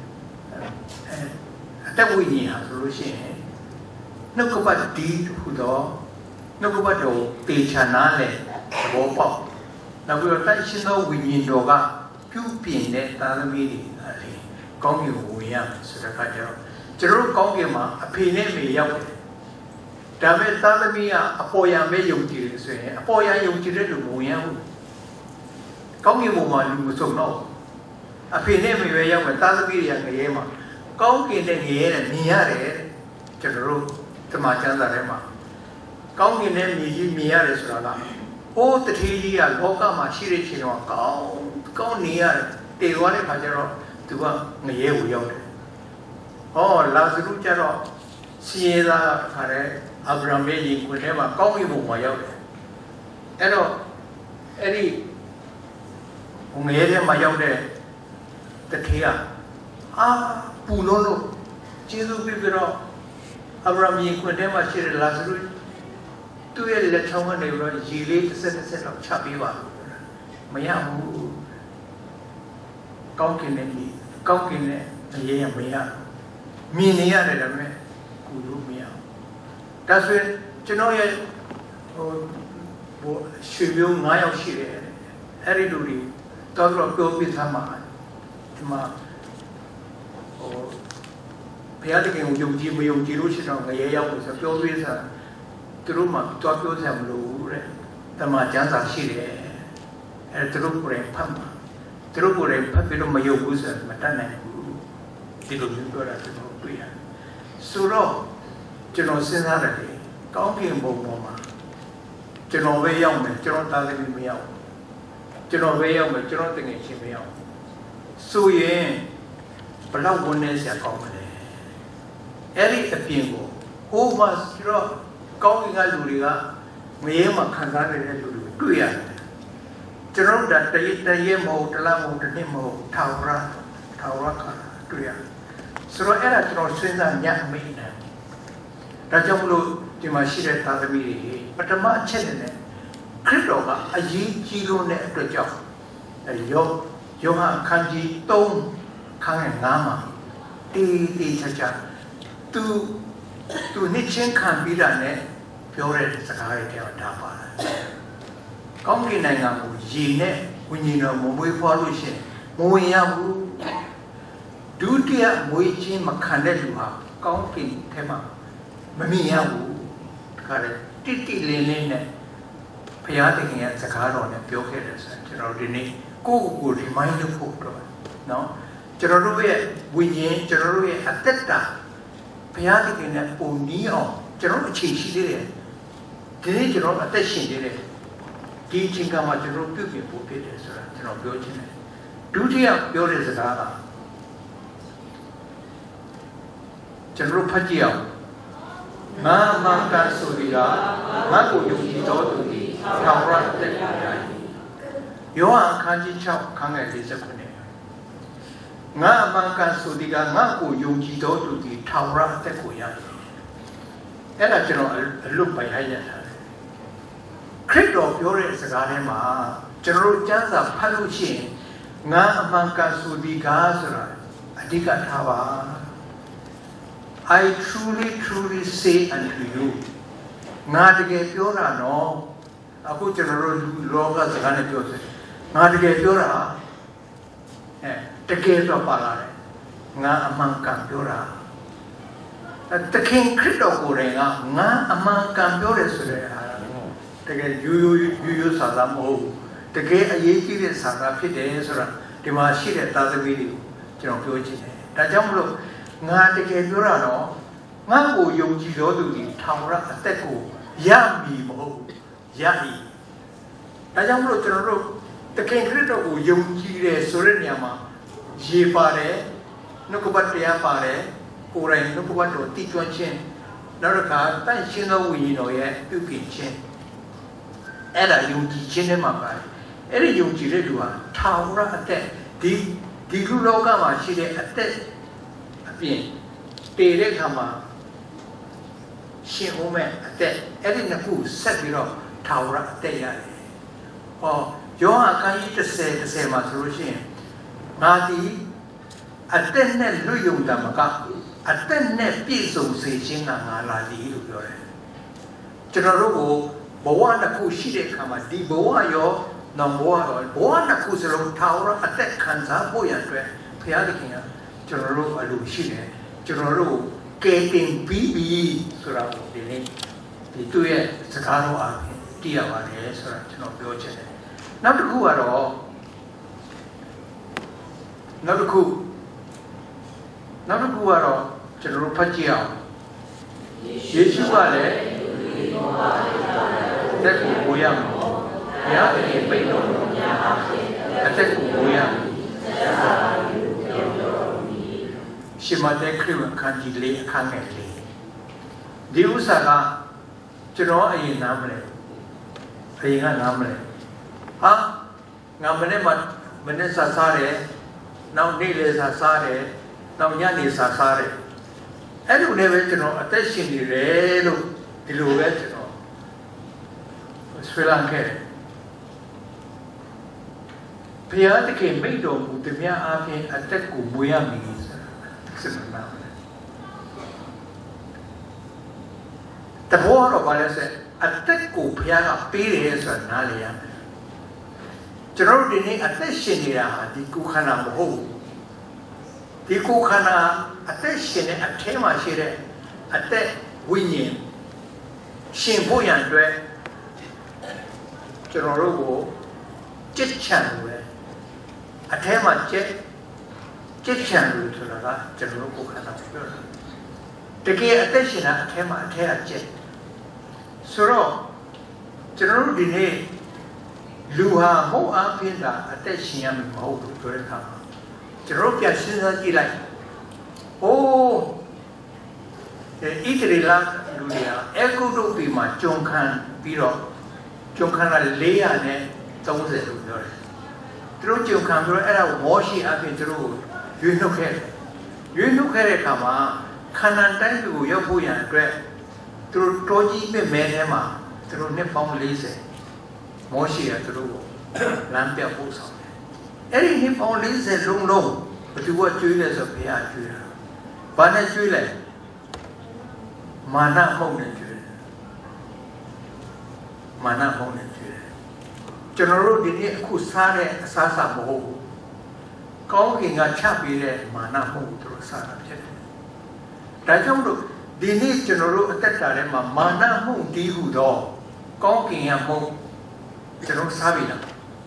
အသက်ဝိညာဉ်ဟာဆိုလို့ရှိရင်နှုတ်ကပတ်ဒီဟူသောနှုတ်ကပတ်တော်ပေချာနာလေဘောပေါက်နောက်ပြီးတော့တိုက်ရှင်သောဝိညာဉ်တော်ကပြုပြင်တဲ့သာသမီတွေအဲကောင်းကင်ကိုဝင်ရမယ်ဆိုတဲ့အခါကျတော့ကျွန်တော်တို့ကောင်းကင်မှာအဖေနဲ့မေရောက်တယ်ဒါပေမဲ့သာသမီကအပေါ်ယံပဲယုံကြည်တယ်ဆိုရင်အပေါ်ယံယုံကြည်တဲ့လူမဝင်ရဘူးကောင်းကင်ဘုံမှာလူမစုံတော့အဖေနဲ့မေပဲရောက်မယ်သာသမီတွေကငရဲမှာကောင်းကင်နဲ့ငရဲနဲ့မြင်ရတယ်ကျွန်တော်တို့ဓမ္မကျမ်းစာထဲမှာကောင်းကင်နဲ့မြည်ကြီးမြင်ရတယ်ဆိုတာကဟိုးတထေးကြီးကလောကမှာရှိတဲ့ချိန်တော့ကောင်းကောင်းနေရတယ်တည်သွားတဲ့ခါကျတော့သူကငရဲကိုရောက်တယ်ဟောလာဇရုကျတော့စီယေသာခါတဲ့အာဗြဟံရဲ့ရင်ခွင်ထဲမှာကောင်းကင်ဘုံမှာရောက်တယ်အဲ့တော့အဲ့ဒီငရဲထဲမှာရောက်တဲ့တထေးကအာပူလို့လို့ကျေးဇူးပြုပြီးတော့အာဗြဟံရင်ခွင်ထဲမှာရှိတဲ့လာဇရုသူ့ရဲ့လက်ချောင်းကနေပြီးတော့ရေလေးတစ်စက်တစ်စက်တော့ချပေးပါမရဘူးကောင်းကင်နဲ့ဒီကောင်းကင်နဲ့အရေးရမရမြင်နေရတယ်ဒါပေမဲ့ကူလို့မရဘူးဒါဆိုရင်ကျွန်တော်ရဲ့ဟိုဟိုရွှေမျိုး၅ယောက်ရှိတယ်အဲ့ဒီလူတွေတော့တော့ပြောပြသမှာဒီမှာဟိုဘုရားတခင်ကိုယုံကြည်မယုံကြည်လို့ရှိတော့ငရဲရောက်လို့ဆိုပြောပြစားသူတို့မှတော့ပြောစရာမလိုဘူးတဲ့တမန်ကျမ်းစာရှိတယ်အဲသူတို့ကိုယ်တိုင်ဖတ်မှာသူတို့ကိုယ်တိုင်ဖတ်ပြီးတော့မယုံဘူးဆိုမတတ်နိုင်ဘူးဒီလိုမျိုးပြောတာကျွန်တော်တွေ့ရတယ်ဆိုတော့ကျွန်တော်စဉ်းစားတယ်ကောင်းကင်ဘုံပေါ်မှာကျွန်တော်ပဲရောက်မယ်ကျွန်တော်သားသမီးမရောက်ကျွန်တော်ပဲရောက်မယ်ကျွန်တော်တကယ်ချင်းမရောက်ဆိုရင်ဘလောက်ဝန်နေစရာကောင်းမလဲအဲ့ဒီအပြင်ကိုဟိုမှာဆိုတော့ကောင်းကင်ကလူတွေကမရေမှာခံစားနေတဲ့လူတွေတွေ့ရတယ်ကျွန်တော်တို့တည်းတည်းရဲမဟုတ်တလားမဟုတ်တစ်နှစ်မဟုတ်ထာဝရထာဝရကတွေ့ရတယ်ဆိုတော့အဲ့ဒါကျွန်တော်စဉ်းစားညံ့မိနေဒါကြောင့်မလို့ဒီမှာရှိတဲ့သာသမီတွေပထမအချက်နဲ့ခရစ်တော်ကအရေးကြီးလို့တဲ့အတွက်ကြောင့်ယောယောဟန်အခန်းကြီး၃ခန်းငယ်၅မှာတေးတေးချာချာသူသူနှစ်ချင်းခံပြီးတာနဲ့ပြောတဲ့စကားတွေတောင်ဒါပါလားကောင်းကင်နိုင်ငံကိုရေနဲ့ဝိညာဉ်တော်မမွေးဖွားလို့ရှိရင်မဝင်ရဘူးဒုတိယမွေးခြင်းမခံတဲ့လူဟာကောင်းကင်ထဲမှာမမြင်ရဘူးခါတယ်တိတိလင်းလင်းနဲ့ဘုရားသခင်ရဲ့စကားတော်နဲ့ပြောခဲ့တယ်ဆိုကျွန်တော်ဒီနေ့ကိုယ့်ကိုယ်ကို remind လုပ်ဖို့တော့နော်ကျွန်တော်တို့ရဲ့ဝိညာဉ်ကျွန်တော်တို့ရဲ့အသက်တာဘုရားသခင်နဲ့ပုံနီးအောင်ကျွန်တော်အခြေရှိသေးတယ်ဒီနေ့ကျွန်တော်အသက်ရှင်သေးတယ်ဒီအချိန်ကမှကျွန်တော်ပြုပြင်ဖို့ဖြစ်တယ်ဆိုတာကျွန်တော်ပြောချင်တယ်ဒုတိယပြောတဲ့စကားကကျွန်တော်ဖတ်ကြည့်အောင်ငါမှန်ကန်ဆိုဒီကငါကိုယုံကြည်တော်သူသည်ထာဝရအသက်ကိုရ၏ယောဟန်အခန်းကြီး၆ခန်းငယ်၄၇ငါမှန်ကန်ဆိုဒီကငါကိုယုံကြည်တော်သူသည်ထာဝရအသက်ကိုရ၏အဲ့ဒါကျွန်တော်အလွတ်ပိုင်ရရတာခရစ်တော်ပြောတဲ့စကားထဲမှာကျွန်တော်တို့ကျမ်းစာဖတ်လို့ရှိရင်ငါအမှန်ကန်ဆိုဒီကဆိုတာအဓိကထားပါ I truly truly say unto you ငါတကယ်ပြောတာနော်အခုကျွန်တော်တို့လောကစကားနဲ့ပြောတယ်ငါတကယ်ပြောတာအဲတကယ်တော့ပါလာတယ်ငါအမှန်ကန်ပြောတာတခင်ခရစ်တော်ကိုယ်တိုင်ကငါအမှန်ကန်ပြောတယ်ဆိုတဲ့အားတကယ်ယူယူယူယူဆာသာမဟုတ်တကယ်အရေးကြီးတဲ့ဆာသာဖြစ်တယ်ဆိုတာဒီမှာရှိတဲ့သာသမီတွေကိုကျွန်တော်ပြောချင်တယ်ဒါကြောင့်မလို့ငါတကယ်ပြောတာတော့ငါ့ကိုယုံကြည်တော်သူဒီထာဝရအသက်ကိုရမည်မဟုတ်ရ၏ဒါကြောင့်မလို့ကျွန်တော်တို့တခင်ခရစ်တော်ကိုယုံကြည်တယ်ဆိုတဲ့နေရာမှာရေပါတယ်နှုတ်ကပတ်တရားပါတယ်ကိုယ်တိုင်နှုတ်ကပတ်တော်တည်ကျွမ်းခြင်းနောက်တစ်ခါတန်ရှင်းသောဝိညာဉ်တော်ရဲ့ပြုပြင်ခြင်းအဲ့ဒါယုံကြည်ခြင်းနဲ့မှာပါတယ်အဲ့ဒီယုံကြည်တဲ့လူဟာထာဝရအသက်ဒီဒီလူလောကမှာရှိတဲ့အသက်အပြင်တည်တဲ့ခါမှာရှင်ဦးမဲ့အသက်အဲ့ဒီနှစ်ခုဆက်ပြီးတော့ထာဝရအသက်ရတယ်ဟောယောဟန်အခန်းကြီးတစ်ဆယ်တစ်ဆယ်မှာဆိုလို့ရှိရင်ငါဒီအသက်နဲ့လွတ်ယုံတာမကအသက်နဲ့ပြည့်စုံစေခြင်းကငါလာလီလို့ပြောတယ်ကျွန်တော်တို့ကိုဘဝတစ်ခုရှိတဲ့အခါမှာဒီဘဝရောနောင်ဘဝရောဘဝတစ်ခုစလုံးထာဝရအသက်ခံစားဖို့ရအတွက်ဘုရားသခင်ကကျွန်တော်တို့အလိုရှိတယ်ကျွန်တော်တို့ကဲတင်ပြီးပြီဆိုတာကိုဒီနေ့ဒီသူ့ရဲ့စကားတော်အားဖြင့်သိရပါတယ်ဆိုတာကျွန်တော်ပြောချင်တယ်နောက်တစ်ခုကတော့နောက်တစ်ခုနောက်တစ်ခုကတော့ကျွန်တော်တို့ဖတ်ကြည့်အောင်ယေရှုကလည်းတက်ကိုကိုရမယ်ဘုရားသခင်ပိတ်တော်မူများအသက်ကိုကိုရမယ်ရှမတဲ့ခရစ်ဝင်ခန်းကြီးလေးအခန်းငယ်လေးဒီဥစ္စာကကျွန်တော်အရင်နားမလဲအရင်ကနားမလဲဟာငါမနေ့မှမနေ့စားစားတယ်နောက်နေ့လေစားစားတယ်နောက်ညနေစားစားတယ်အဲ့လိုနဲ့ပဲကျွန်တော်အသက်ရှင်နေတယ်လို့ဒီလိုပဲကျွန်တော်ဆွေးနွေးခဲ့ဘုရားသခင်မိန့်တော်မူသည်များအပြင်အသက်ကိုမွေးရမည်ဆိုတာစဉ်းစားတယ်တဘောတော့ဘာလဲဆိုအသက်ကိုဘုရားကပေးတယ်ဆိုတာနားလည်ရမယ်ကျွန်တော်တို့ဒီနေ့အသက်ရှင်နေတာဟာဒီကိုယ်ခန္ဓာမဟုတ်ဘူးဒီကိုယ်ခန္ဓာအသက်ရှင်တဲ့အထဲမှာရှိတဲ့အသက်ဝိညာဉ်ရှင်ဖို့ရန်အတွက်ကျွန်တော်တို့ကိုကြစ်ချံလို့အထဲမှာကြက်ကြစ်ချံလို့ဆိုတာကကျွန်တော်တို့ကိုယ်ခန္ဓာပြောတာတကယ်အသက်ရှင်တာအထဲမှာအထဲကကြက်ဆိုတော့ကျွန်တော်တို့ဒီနေ့လူဟာမဟုတ်အဖြစ်တာအသက်ရှင်ရမှာမဟုတ်ဘူးဆိုတဲ့အခါမှာကျွန်တော်တို့ပြန်စဉ်းစားကြည့်လိုက်။အိုးဒီဣသရေလလူတွေဟာအကုတုပီမှာဂျုံခံပြီးတော့ဂျုံခံကလေးရာနဲ့သုံးဆယ်လို့ပြောတယ်။သူတို့ဂျုံခံပြီးတော့အဲ့ဒါကိုမောရှိအပြင်သူတို့ရွေးနှုတ်ခဲ့တယ်။ရွေးနှုတ်ခဲ့တဲ့အခါမှာခန္ဓာတိုင်းကိုရောက်ဖို့ရန်အတွက်သူတို့တောကြီးမြင့်မဲထဲမှာသူတို့နှစ်ပေါင်းလေးဆယ်မောရှိကသူတို့ကိုလမ်းပြပို့ဆောင်တယ်။အဲ့ဒီနှစ်ပေါင်းလေးဆယ်လုံးလုံးဘသူကကျွေးလဲဆိုဘုရားကျွေးတာ။ဘာနဲ့ကျွေးလဲ။မာနမှုန့်နဲ့ကျွေးတယ်။မာနမှုန့်နဲ့ကျွေးတယ်။ကျွန်တော်တို့ဒီနေ့အခုစားတဲ့အစားအစာမဟုတ်ဘူး။ကောင်းကင်ကချပေးတဲ့မာနမှုန့်ကိုသူတို့စားတာဖြစ်တယ်။ဒါကြောင့်လို့ဒီနေ့ကျွန်တော်တို့အသက်တာထဲမှာမာနမှုန့်တည်ဟူသောကောင်းကင်ကမှုန့်ကျွန်တော်စားပြီလား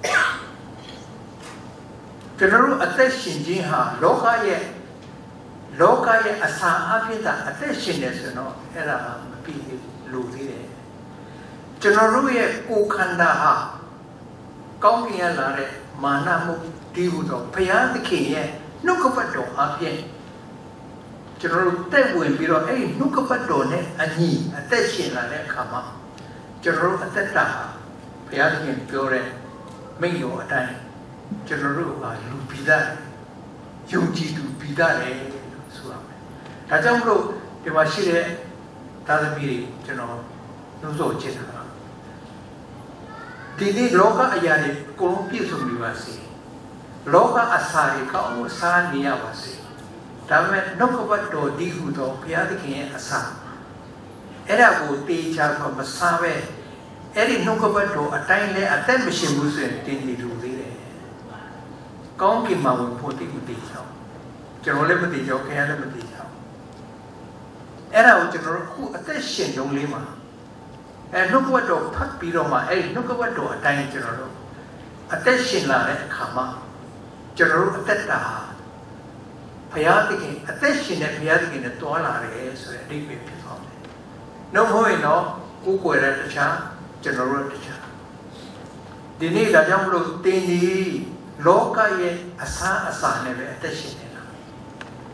ကျွန်တော်တို့အသက်ရှင်ခြင်းဟာလောကရဲ့လောကရဲ့အစာအဖြစ်သာအသက်ရှင်နေဆိုတော့အဲ့ဒါမပြီးလို့သေးတယ်ကျွန်တော်တို့ရဲ့ကိုယ်ခန္ဓာဟာကောင်းကင်ရလာတဲ့မာနမှုဒီဟုတော့ဘုရားသခင်ရဲ့နှုတ်ကပတ်တော်အပြင်ကျွန်တော်တို့တက်ဝင်ပြီးတော့အဲ့ဒီနှုတ်ကပတ်တော်နဲ့အညီအသက်ရှင်လာတဲ့အခါမှာကျွန်တော်တို့အသက်တာဘုရားသခင်ပြောတဲ့မိန့်တော်အတိုင်းကျွန်တော်တို့ကလူပြီးသားယုံကြည်သူပြီးသားလေလို့ဆိုရမယ်။ဒါကြောင့်မလို့ဒီမှာရှိတဲ့သာသမီတွေကျွန်တော်နှုတ်ဆော်ချင်တာဒီနေ့လောကအရာတွေအကုန်လုံးပြည့်စုံနေပါစေ။လောကအစာတွေကောင်းအောင်စားနေရပါစေ။ဒါပေမဲ့နှုတ်ကပတ်တော်ဒီဟုသောဘုရားသခင်ရဲ့အစာအဲ့ဒါကိုတေချာကမစားပဲအဲ့ဒီနှုတ်ကပတ်တော်အတိုင်းလဲအသက်မရှင်ဘူးဆိုရင်တင်းနေလို့သေးတယ်။ကောင်းကင်မှာဝင်ဖို့တိမတိချောင်းကျွန်တော်လည်းမတိချောင်းခင်ဗျားလည်းမတိချောင်းအဲ့ဒါကိုကျွန်တော်တို့အခုအသက်ရှင်တုံးလေးမှာအဲနှုတ်ကပတ်တော်ဖတ်ပြီးတော့မှအဲ့ဒီနှုတ်ကပတ်တော်အတိုင်းကျွန်တော်တို့အသက်ရှင်လာတဲ့အခါမှာကျွန်တော်တို့အသက်တာဘုရားသခင်အသက်ရှင်တဲ့ဘုရားသခင်နဲ့တွာလာတယ်ဆိုတဲ့အဓိပ္ပာယ်ဖြစ်သွားတယ်။နှုတ်ဟုတ်ရင်တော့ကိုယ်ကိုယ်ရဲ့တခြားကျွန်တော်တို့တခြားဒီနေ့ဒါကြောင့်မလို့တင်းဒီလောကရဲ့အစားအစာနဲ့ပဲအသက်ရှင်နေတာ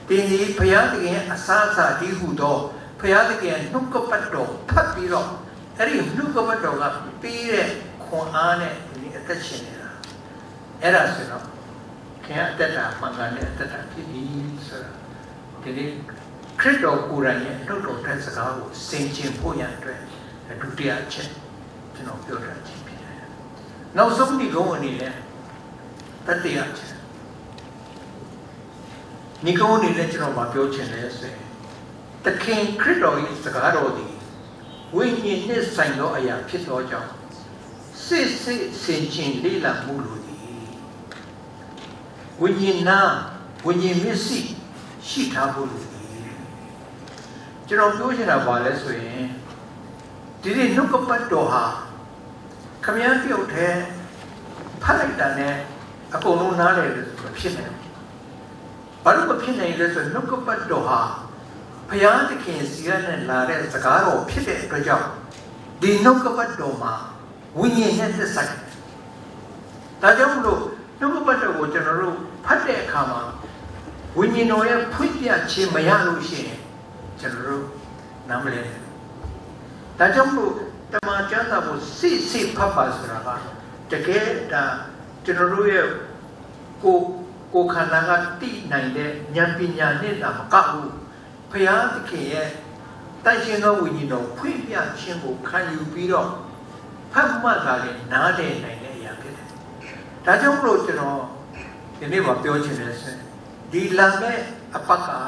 ဒီနေ့ဘုရားသခင်အစားအစာဒီဟုသောဘုရားသခင်နှုတ်ကပတ်တော်ဖတ်ပြီးတော့အဲ့ဒီနှုတ်ကပတ်တော်ကပြီးတဲ့ခွန်အားနဲ့ဒီအသက်ရှင်နေတာအဲ့ဒါဆိုတော့ခင်အသက်တာမှန်ကန်တဲ့အသက်တာဖြစ်ပြီဆိုတာဒီနေ့ခရစ်တော်ကိုယ်တိုင်ရဲ့နှုတ်တော်တဲ့စကားကိုစင်ကျင်ဖို့ရန်အတွက်ဒုတိယအချက်ကျွန်တော်ပြောတာချင်းဖြစ်တယ်နောက်ဆုံးဒီကုန်းအနေနဲ့တတိယချက်ဒီကုန်းအနေနဲ့ကျွန်တော်မပြောချင်လဲဆိုရင်တခင်ခရစ်တော်ရဲ့စကားတော်ဒီဝိညာဉ်နဲ့ဆိုင်သောအရာဖြစ်သောကြောင့်စစ်စစ်စင်ကျင်လေးလာမှုလိုသည်ဝိညာဉ်နာဝိညာဉ်မျက်စိရှိထားဖို့လိုသည်ကျွန်တော်ပြောချင်တာပါလဲဆိုရင်ဒီနေ့နှုတ်ကပတ်တော်ဟာခမည်းပြုတ်တဲ့ဖတ်လိုက်တာနဲ့အကုန်လုံးနားလည်လို့ဖြစ်နေတယ်ဘာလို့မဖြစ်နိုင်လဲဆိုနှုတ်ကပတ်တော်ဟာဘုရားသခင်စီရနဲ့လာတဲ့စကားတော်ဖြစ်တဲ့အတွက်ကြောင့်ဒီနှုတ်ကပတ်တော်မှာဝိညာဉ်နဲ့သက်ဆိုင်ဒါကြောင့်မလို့နှုတ်ကပတ်တော်ကိုကျွန်တော်တို့ဖတ်တဲ့အခါမှာဝိညာဉ်တော်ရဲ့ဖွင့်ပြခြင်းမရလို့ရှိရင်ကျွန်တော်တို့နားမလည်ဒါကြောင့်မို့တမန်ကျမ်းစာကိုစစ်စစ်ဖတ်ပါဆိုတာကတကယ်ဒါကျွန်တော်တို့ရဲ့ကိုကိုခန္ဓာကတိနိုင်တဲ့ဉာဏ်ပညာနဲ့သာမကဘူးဘုရားသခင်ရဲ့တိုက်ရှင်သောဝိညာဉ်တော်ဖွင့်ပြခြင်းကိုခံယူပြီးတော့ဖတ်မှတ်တာလည်းနားလည်နိုင်တဲ့အရာဖြစ်တယ်ဒါကြောင့်မလို့ကျွန်တော်ဒီနေ့မှာပြောချင်တယ်ဆိုဒီလာမဲ့အပတ်က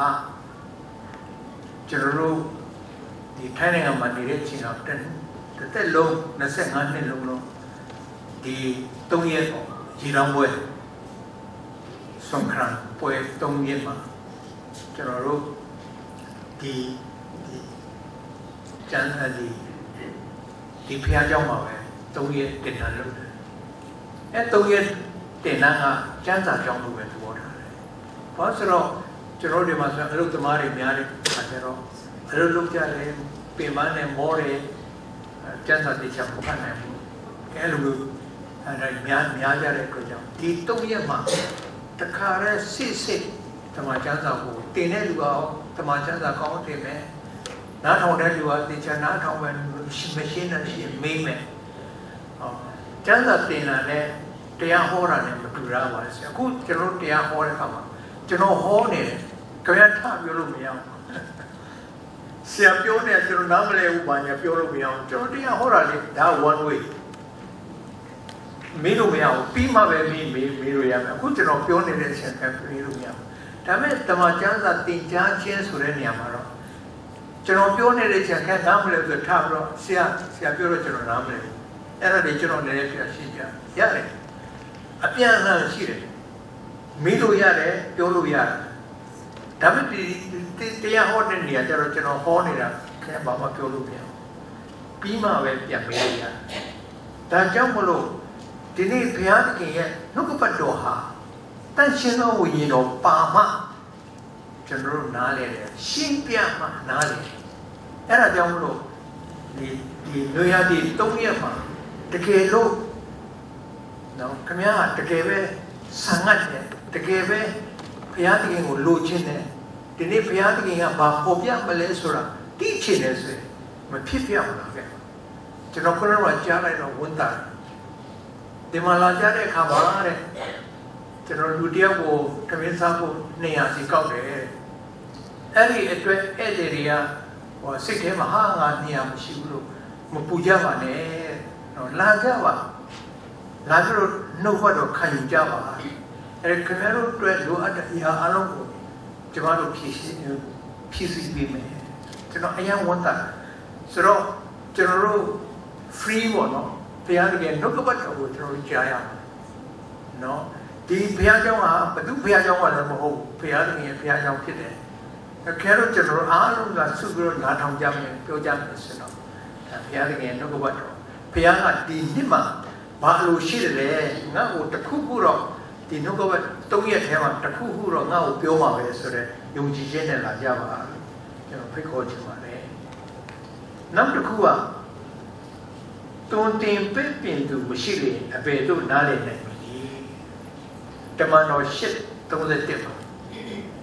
ကျွန်တော်တို့ဒီထိုင်းနိုင်ငံမှာနေတဲ့ချိန်တော့တစ်သက်လုံးနှစ်ဆယ့်ငါးနှစ်လုံးလုံးဒီသုံးရက်ပေါ့ရေတောင်ပွဲဆွန်ခရန်ပွဲသုံးရက်မှာကျွန်တော်တို့ဒီဒီကျန်တဲ့ဒီဒီဖျားကြောင်းမှာပဲသုံးရက်တင်တာလုပ်တယ်အဲသုံးရက်တင်တာကကျန်းစာကြောင်းလို့ပဲပြောထားတယ်ဘာလို့ဆိုတော့ကျွန်တော်ဒီမှာဆိုအလုပ်သမားတွေများတယ်အဲကျတော့အလုပ်လုပ်ကြတယ်ပင်ပန်းနဲ့မောတယ်ကျန်းစာတိကျမဖတ်နိုင်ဘူးအဲလိုမျိုးအဲများများကြတဲ့အတွက်ကြောင့်ဒီသုံးရက်မှာတခါရဲစစ်စစ်ဓမ္မကျမ်းစာကိုတင်တဲ့လူအောင်ဓမ္မကျမ်းစာကောင်းတင်မယ်နားထောင်တဲ့လူကသင်္ချာနားထောင်မယ်မရှိနဲ့ရှိမေးမယ်ဟောကျမ်းစာတင်လာတဲ့တရားဟောတာနဲ့မတူရပါဘူးအခုကျွန်တော်တရားဟောတဲ့အခါမှာကျွန်တော်ဟောနေတယ်ကြွရထပြောလို့မရဘူးဆရာပြောနေကျွန်တော်နားမလည်ဘူးဘာညာပြောလို့မရဘူးကျွန်တော်တရားဟောတာလေဒါ one way မေးလို့မရဘူးပြီးမှပဲမေးမေးမေးလို့ရမယ်အခုကျွန်တော်ပြောနေတဲ့အချိန်ကမေးလို့မရဘူးဒါပေမဲ့တမန်ကျမ်းစာသင်ကြားခြင်းဆိုတဲ့နေရာမှာတော့ကျွန်တော်ပြောနေတဲ့အချိန်ကနားမလည်ဆိုထားပြီးတော့ဆရာဆရာပြောတော့ကျွန်တော်နားမလည်ဘူးအဲ့ဒါတွေကျွန်တော်လည်းပြရှင်းကြရတယ်အပြန်အလှန်ရှိတယ်မေးလို့ရတယ်ပြောလို့ရတယ်ဒါပေမဲ့ဒီတရားဟောတဲ့နေရာကျတော့ကျွန်တော်ဟောနေတာခင်ဗျာဘာမှပြောလို့မရဘူးပြီးမှပဲပြန်မေးလို့ရတယ်ဒါကြောင့်မလို့ဒီနေ့ဘုရားသခင်ရဲ့နှုတ်ကပတ်တော်ဟာတန်ရှင်းသောဝိညာဉ်တော်ပါမှကျွန်တော်တို့နားလဲတယ်ရှင်းပြမှနားလဲအဲ့ဒါကြောင့်မလို့ဒီဒီလူရည်သုံးရက်မှာတကယ်လို့နော်ခင်ဗျားတကယ်ပဲဆံငတ်တယ်တကယ်ပဲဘုရားသခင်ကိုလိုချင်တယ်ဒီနေ့ဘုရားသခင်ကဘာပေါ်ပြမလဲဆိုတာသိချင်တယ်ဆိုရင်မဖြစ်ပြအောင်လားခဲ့ကျွန်တော်ခဏတော့ကြားလိုက်တော့ဝန်တာဒီမှာလာကြတဲ့အခါမှာတဲ့ကျွန်တော်လူတယောက်ကိုခမင်းစားဖို့နေရာစီကောက်တယ်အဲ့ဒီအတွက်အဲ့ဒီတွေကဟိုစိတ်ထဲမှာဟာငါနေရာမရှိဘူးလို့မပူကြပါနဲ့တော့လာကြပါလာကြတော့နှုတ်ဘတ်တော့ခံယူကြပါအဲ့ဒီခင်ဗျားတို့အတွက်လိုအပ်တဲ့အရာအလုံးကိုကျွန်တော်တို့ဖြည့်ရှင်းဖြည့်ဆည်းပေးမယ်ကျွန်တော်အရင်ဝန်တာဆိုတော့ကျွန်တော်တို့ free ပေါ့နော်ဘုရားတကယ်နှုတ်ကပတ်တော်ကိုကျွန်တော်တို့ကြားရအောင်နော်ဒီဘုရားကျောင်းကဘယ်သူဘုရားကျောင်းကလည်းမဟုတ်ဘုရားတကယ်ဘုရားကျောင်းဖြစ်တယ်ခဲတော့ကျွန်တော်အားလုံးကစုပြီးတော့နားထောင်ကြမယ်ပြောကြမယ်ဆိုတော့ဘုရားတကယ်နှုတ်ကပတ်တော်ဘုရားကဒီနှစ်မှာဘာလို့ရှိတယ်လဲငါ့ကိုတခုခုတော့ဒီနှုတ်ကပတ်သုံးရက်ထဲမှာတခုခုတော့ငါ့ကိုပြောမှာပဲဆိုတော့ယုံကြည်ခြင်းနဲ့လာကြပါကျွန်တော်ဖိတ်ခေါ်ချင်ပါတယ်နောက်တစ်ခုကတွန်တင်ပြည့်ပြင်သူမရှိလေအပေတို့နားလည်နိုင်ပြီတမန်တော်ရှစ်သုံး၁ပါ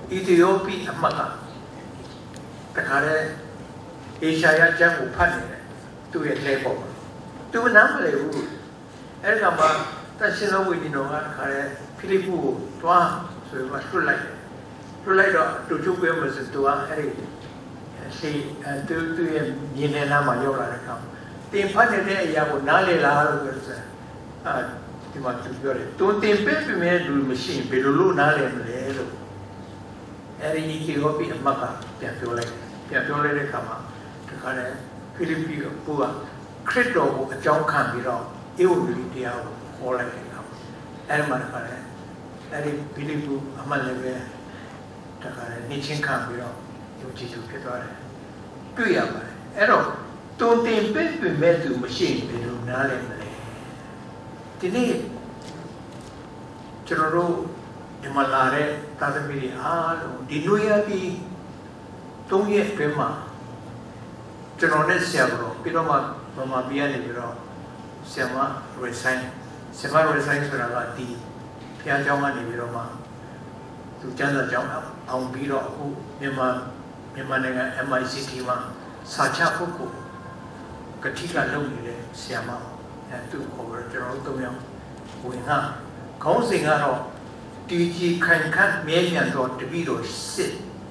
Ethiopia amaka takare Asia jang upan tu ye level tu nam level erga ma tasino wi dino ga takare Philippu twa so ma tu lai tu lai do tu chu pe ma se tu a eri si tu tu ye yin ne na ma yaw la de ka tin phat ne de aya ko na le la lo so a di ma tu pyo le tu tin pe pe me lu ma shi be lo lo na le ma le lo eri ni ki go pi amaka pya pyo lai pya pyo lai de ka ma takare Philippi ko pu a Christတော်ကိုအကြောင်းခံပြီးတော့ဧဝံဂေလိတရားကိုခေါ်လိုက်တယ်ครับအဲ့မှာတခါလဲအဲ့ဒီဖိလိပ္ပုအမှတ်လည်းပဲတခါလဲနေချင်းခံပြီးတော့ယုံကြည်သူဖြစ်သွားတယ်တွေ့ရပါတယ်အဲ့တော့တုံတင်ပြည့်ပြည့်မဲ့သူမရှိဘယ်လိုနားလဲမလဲဒီနေ့ကျွန်တော်တို့ဒီမှာလာတဲ့သာသမီတွေအားလုံးဒီနွေရာသီသုံးရက်အတွင်းမှာကျွန်တော်နဲ့ဆရာတော်ပြီးတော့မှမမပြရနေပြီးတော့ဆရာမရေဆိုင်ဆရာမရေဆိုင်ဆိုတာကဒီဘုရားကျောင်းကနေပြီးတော့မှသူကျမ်းစာကျောင်းအောင်ပြီးတော့အခုမြန်မာမြန်မာနိုင်ငံ M I C T မှာစာချဖို့ကိုကတိကလုပ်နေတဲ့ဆရာမအဲသူ့ကိုကျွန်တော်တို့သုံးယောက်ဝင်ဟာခေါင်းစဉ်ကတော့တီကြီးခိုင်ခန့်မြဲမြံတော့တပည့်တော်စစ်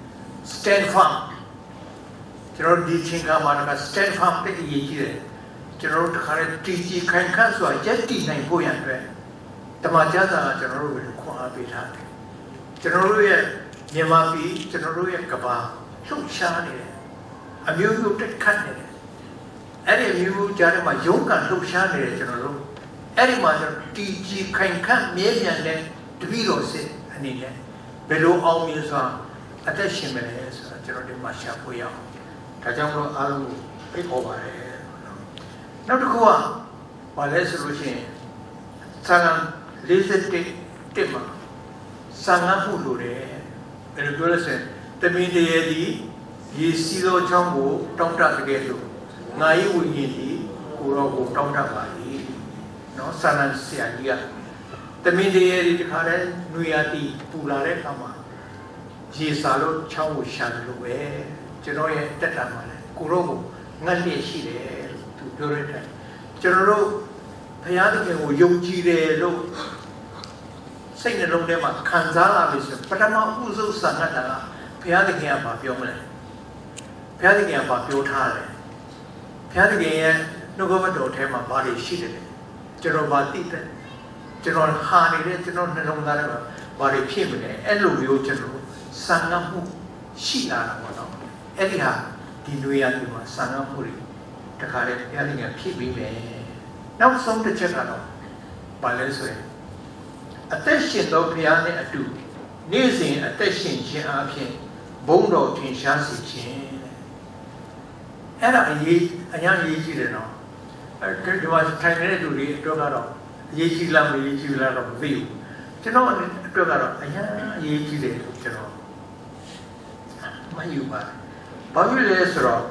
stand firm ကျွန်တော်ဒီချင်းကမှက stand firm တဲ့ရည်ကြီးတယ်ကျွန်တော်တို့တခါလေတီကြီးခိုင်ခန့်ဆိုတာရက်တည်နိုင်ဖို့ရန်အတွက်တမန်ကျမ်းစာကကျွန်တော်တို့ကိုခွန်အားပေးထားတယ်ကျွန်တော်တို့ရဲ့မြန်မာပြည်ကျွန်တော်တို့ရဲ့ကဘာလှုပ်ရှားနေတယ်အမျိုးမျိုးတက်ခတ်နေတယ်အဲ့ဒီအမျိုးမျိုးကြားထဲမှာရုန်းကန်လှုပ်ရှားနေတယ်ကျွန်တော်တို့အဲ့ဒီမှာကျွန်တော်တီကြီးခိုင်ခန့်မြဲမြံတဲ့တပည့်တော်စစ်အနေနဲ့ဘယ်လိုအောင်မြင်စွာအသက်ရှင်မလဲဆိုတာကျွန်တော်ဒီမှာရှာဖွေရအောင်ဒါကြောင့်မလို့အားလုံးဖိတ်ခေါ်ပါတယ်နောက်တစ်ခုကဘာလဲဆိုလို့ရှိရင်ဆာလံလေးစိတ်တက်မှာဆာငတ်မှုလိုတယ်ဘယ်လိုပြောလဲဆိုရင်တမင်တရေဒီရေစီသောချောင်းကိုတောင်းတတကယ်လို့ငါ၏ဝိညာဉ်ဒီကိုရောကိုတောင်းတပါလေနော်ဆာလံဆရာကြီးကတမင်တရေဒီတခါလဲနွေရာသီပူလာတဲ့အခါမှာရေစာလို့ချောင်းကိုရှာတယ်လို့ပဲကျွန်တော်ရဲ့တက်တာမှာလဲကိုရောကိုငတ်လျက်ရှိတယ်လို့သူပြောရတဲ့ကျွန်တော်တို့ဘုရားသခင်ကိုယုံကြည်တယ်လို့စိတ်နှလုံးထဲမှာခံစားလာပြီဆိုပထမဥစုဆန္ဒတာကဘုရားသခင်ကဘာပြောမလဲဘုရားသခင်ကဘာပြောထားလဲဘုရားသခင်ရဲ့နှုတ်ကပတ်တော်ထဲမှာဘာတွေရှိတယ်လဲကျွန်တော်ဘာသိတယ်ကျွန်တော်ဟာနေတဲ့ကျွန်တော်နှလုံးသားထဲမှာဘာတွေဖြစ်မလဲအဲ့လိုမျိုးကျွန်တော်ဆန္ဒမှုရှိလာတာပေါ့နော်အဲ့ဒီဟာဒီနွေရာသီမှာဆန္ဒမှုတွေတခါလေဘုရားသခင်ဖြစ်ပြီးမယ်နောက်ဆုံးတစ်ချက်ကတော့ဘာလဲဆိုရင်အသက်ရှင်သောဘုရားနဲ့အတူနေ့စဉ်အသက်ရှင်ခြင်းအပြင်ဘုန်းတော်ထင်ရှားစေခြင်းအဲ့ဒါအရေးအများကြီးရှိတယ်နော်အဲဒီမှာထိုင်နေတဲ့လူတွေအတွက်ကတော့အရေးကြီးလားမရေးကြီးလားတော့မသိဘူးကျွန်တော်အတွက်ကတော့အများအရေးကြီးတယ်ကျွန်တော်မယူပါဘာဖြစ်လဲဆိုတော့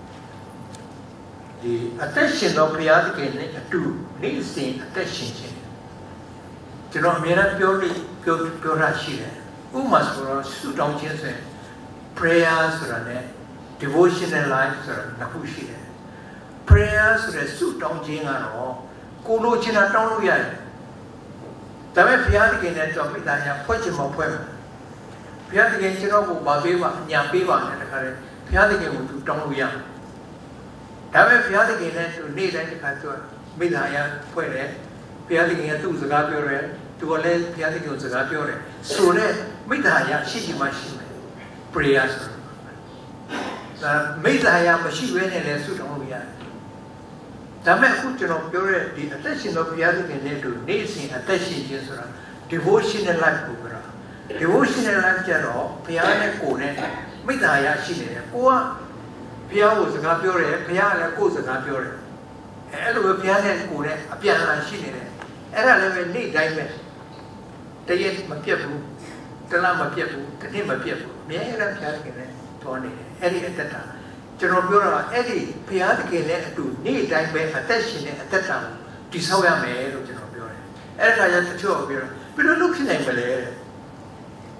ဒီအသက်ရှင်သောဘုရားသခင်နဲ့အတူနေ့စဉ်အသက်ရှင်ခြင်းကျွန်တော်အများအားပြောလို့ပြောပြောရရှိတယ်ဥပမာဆိုတော့ဆုတောင်းခြင်းဆိုရင် prayer ဆိုတာနဲ့ devotional life ဆိုတာနှစ်ခုရှိတယ် prayer ဆိုတဲ့ဆုတောင်းခြင်းကတော့ကိုလိုချင်တာတောင်းလို့ရတယ်ဒါပေမဲ့ဘုရားသခင်နဲ့ကြောင့်ပိဋကညာဖွဲ့ချင်မှဖွဲ့မှာဘုရားသခင်ကျွန်တော်ကိုဗာပေးပါညာပေးပါနဲ့တခါတည်းဘုရားသခင်ကိုသူတောင်းလို့ရတယ်ဒါပေမဲ့ဘုရားသခင်နဲ့သူနေ့တိုင်းတခါသူမိသားရဖွဲ့တယ်ဘုရားသခင်ကသူ့စကားပြောတယ်သူကလည်းဘုရားသခင်ကိုစကားပြောတယ်ဆိုတော့မိသားရရှိရှိမှရှိမယ် prayer ဆိုတာဒါမိသားရမရှိဘဲနဲ့လည်းဆုတောင်းလို့ရတယ်ဒါမဲ့အခုကျွန်တော်ပြောတဲ့ဒီအသက်ရှင်သောဘုရားသခင်နဲ့တူနေ့စဉ်အသက်ရှင်ခြင်းဆိုတာ devotional life ကိုပြောတာ devotional life ကျတော့ဘုရားနဲ့ကိုယ်နဲ့မိသားရရှိနေတယ်ကိုကဘုရားကိုစကားပြောတယ်ဘုရားကလည်းကိုယ်စကားပြောတယ်အဲ့လိုပဲဘုရားနဲ့ကိုယ်နဲ့အပြန်အလှန်ရှိနေတယ်အဲ့ဒါလည်းပဲနေ့တိုင်းပဲတရက်မပြတ်ဘူးတလမပြတ်ဘူးတစ်နှစ်မပြတ်ဘူးအများကြီးဘုရားသခင်နဲ့တော်နေတယ်အဲ့ဒီအတ္တကျွန်တော်ပြောတာအဲ့ဒီဘုရားသခင်နဲ့အတူနေ့တိုင်းပဲအသက်ရှင်တဲ့အတ္တကိုတည်ဆောက်ရမယ်လို့ကျွန်တော်ပြောတယ်အဲ့ဒါကြောင့်တချို့ပြောဘယ်လိုလုပ်ဖြစ်နိုင်မလဲ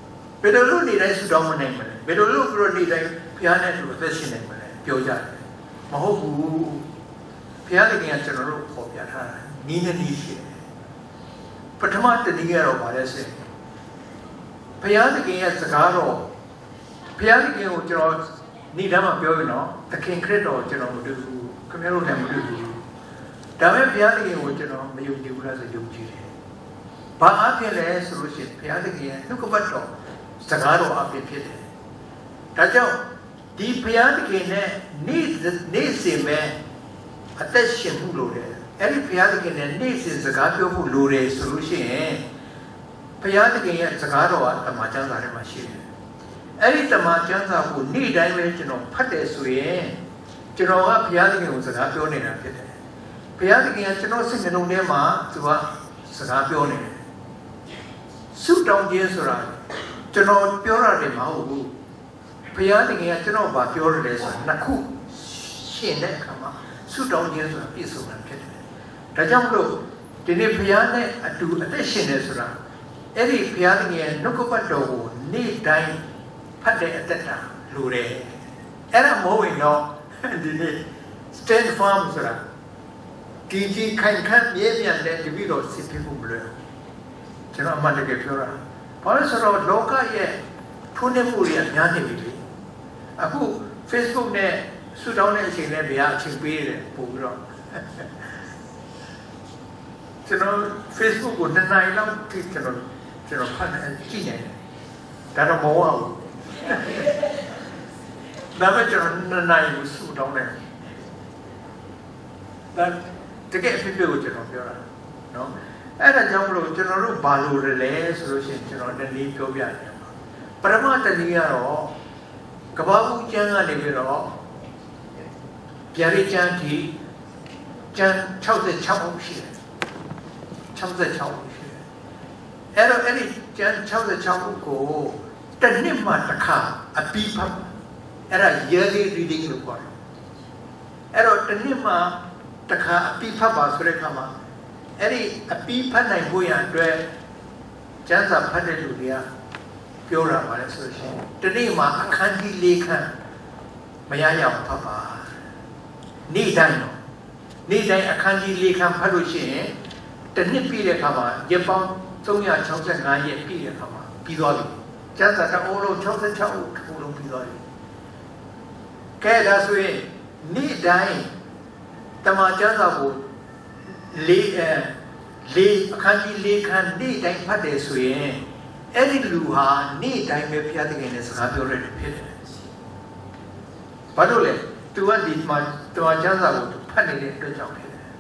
ဘယ်လိုလုပ်နေတိုင်းဆူတောင်းမနိုင်မလဲဘယ်လိုလုပ်ပြီးတော့နေတိုင်းဘုရားနဲ့သူအသက်ရှင်နိုင်မလဲပြောကြတယ်မဟုတ်ဘူးဘုရားသခင်ကကျွန်တော်တို့ပေါ်ပြထားတာနီးနေနီးရှိတယ်ပထမတနည်းကတော့ဗာလဲဆိုဘုရားသခင်ရဲ့စကားတော်ဘုရားသခင်ကိုကျွန်တော်နေ့တိုင်းမှာပြောရင်တော့သခင်ခရစ်တော်ကျွန်တော်မတွေ့ဘူးခင်ဗျားတို့လည်းမတွေ့ဘူးဒါပေမဲ့ဘုရားသခင်ကိုကျွန်တော်မယုံကြည်ဘူးလားဆိုယုံကြည်တယ်ဘာအဖြစ်လဲဆိုလို့ရှိရင်ဘုရားသခင်ရဲ့နှုတ်ကပတ်တော်စကားတော်အဖြစ်ဖြစ်တယ်ဒါကြောင့်ဒီဘုရားသခင်နဲ့နေ့နေ့စဉ်မဲ့အသက်ရှင်မှုလိုတယ်အဲ့ဒီဘုရားသခင်နဲ့နေ့စဉ်စကားပြောမှုလိုတယ်ဆိုလို့ရှိရင်ဘုရားသခင်ရဲ့စကားတော်ကတမန်ကျမ်းစာထဲမှာရှိတယ်အဲ့ဒီတမန်ကျမ်းစာကိုနေ့တိုင်းပဲကျွန်တော်ဖတ်တယ်ဆိုရင်ကျွန်တော်ကဘုရားသခင်ကိုစကားပြောနေတာဖြစ်တယ်ဘုရားသခင်ကကျွန်တော်စိတ်နှလုံးထဲမှာသူကစကားပြောနေတယ်ဆုတောင်းခြင်းဆိုတာကျွန်တော်ပြောရတယ်မဟုတ်ဘူးဘုရားသခင်ကကျွန်တော်ဘာပြောရတယ်ဆိုတာနှစ်ခုရှင်းတဲ့အခါမှာဆုတောင်းခြင်းဆိုတာပြည့်စုံတာဖြစ်တယ်ဒါကြောင့်မလို့ဒီနေ့ဘုရားနဲ့အတူအသက်ရှင်နေဆိုတာအဲ့ဒီဘုရားသခင်ရဲ့နှုတ်ကပတ်တော်ကိုနေ့တိုင်းဖတ်တဲ့အသက်တာလိုတယ်အဲ့ဒါမဟုတ်ရင်တော့ဒီနေ့ stand firm ဆိုတာဒီကြီးခိုင်ခန့်မြဲမြံတဲ့တပည့်တော်စစ်ဖြစ်ဖို့မလွယ်ဘူးကျွန်တော်အမှန်တကယ်ပြောတာဘာလို့ဆိုတော့လောကရဲ့ထုံးနေမှုတွေအများနေပြီလေအခု Facebook နဲ့ဆူတောင်းတဲ့အချိန်နဲ့ဗျာအချိန်ပေးတယ်ပို့ပြီးတော့ကျွန်တော် Facebook ကိုနှစ်နာရီလောက်ကြည့်ကျွန်တော်ကျွန်တော်ဖတ်နေကြည့်နေတယ်ဒါတော့မဟုတ်ဘူးဒါပေမဲ့ကျွန်တော်နှစ်နာရီကိုဆူတောင်းတယ်ဒါတကယ်အဖြစ်ဖြစ်ကိုကျွန်တော်ပြောတာနော်အဲ့ဒါကြောင့်မလို့ကျွန်တော်တို့ဘာလို့လဲဆိုလို့ရှိရင်ကျွန်တော်တနည်းပြောပြတယ်ပရမတနည်းကတော့ကဘာဘူးကျမ်းကနေပြီးတော့ဗျာဒိတ်ကျမ်းဒီကျမ်း၆၆ဦးရှိတယ်၆၆ဦးရှိတယ်အဲ့တော့အဲ့ဒီကျမ်း၆၆ဦးကိုတစ်နှစ်မှတစ်ခါအပြီးဖတ်အဲ့ဒါ yearly reading လို့ခေါ်တယ်အဲ့တော့တစ်နှစ်မှတစ်ခါအပြီးဖတ်ပါဆိုတဲ့အခါမှာအဲ့ဒီအပြီးဖတ်နိုင်ဖို့ရအတွက်ကျမ်းစာဖတ်တဲ့လူတွေကပြောတာပါလေဆိုရှင်ဒီနေ့မှာအခန်းကြီး၄ခန်းမရရအောင်ဖတ်ပါနေ့တိုင်းတော့နေ့တိုင်းအခန်းကြီး၄ခန်းဖတ်လို့ရှိရင်တစ်နှစ်ပြည့်တဲ့အခါမှာရက်ပေါင်း၃၆၅ရက်ပြည့်တဲ့အခါမှာပြီးသွားပြီကျမ်းစာတစ်အုပ်လုံး၆၆ဦးတစ်ခုလုံးပြီးသွားပြီကဲဒါဆိုရင်နေ့တိုင်းတမန်ကျမ်းစာကိုလေးအဲလေးအခန်းကြီးလေးခန်းနေ့တိုင်းဖတ်တယ်ဆိုရင်အဲ့ဒီလူဟာနေ့တိုင်းပဲဘုရားသခင်နဲ့စကားပြောရတယ်ဖြစ်တယ်။ဘာလို့လဲသူကဒီမှာတမန်ကျမ်းစာကိုဖတ်နေတဲ့အတွက်ကြောင့်ဖြစ်တယ်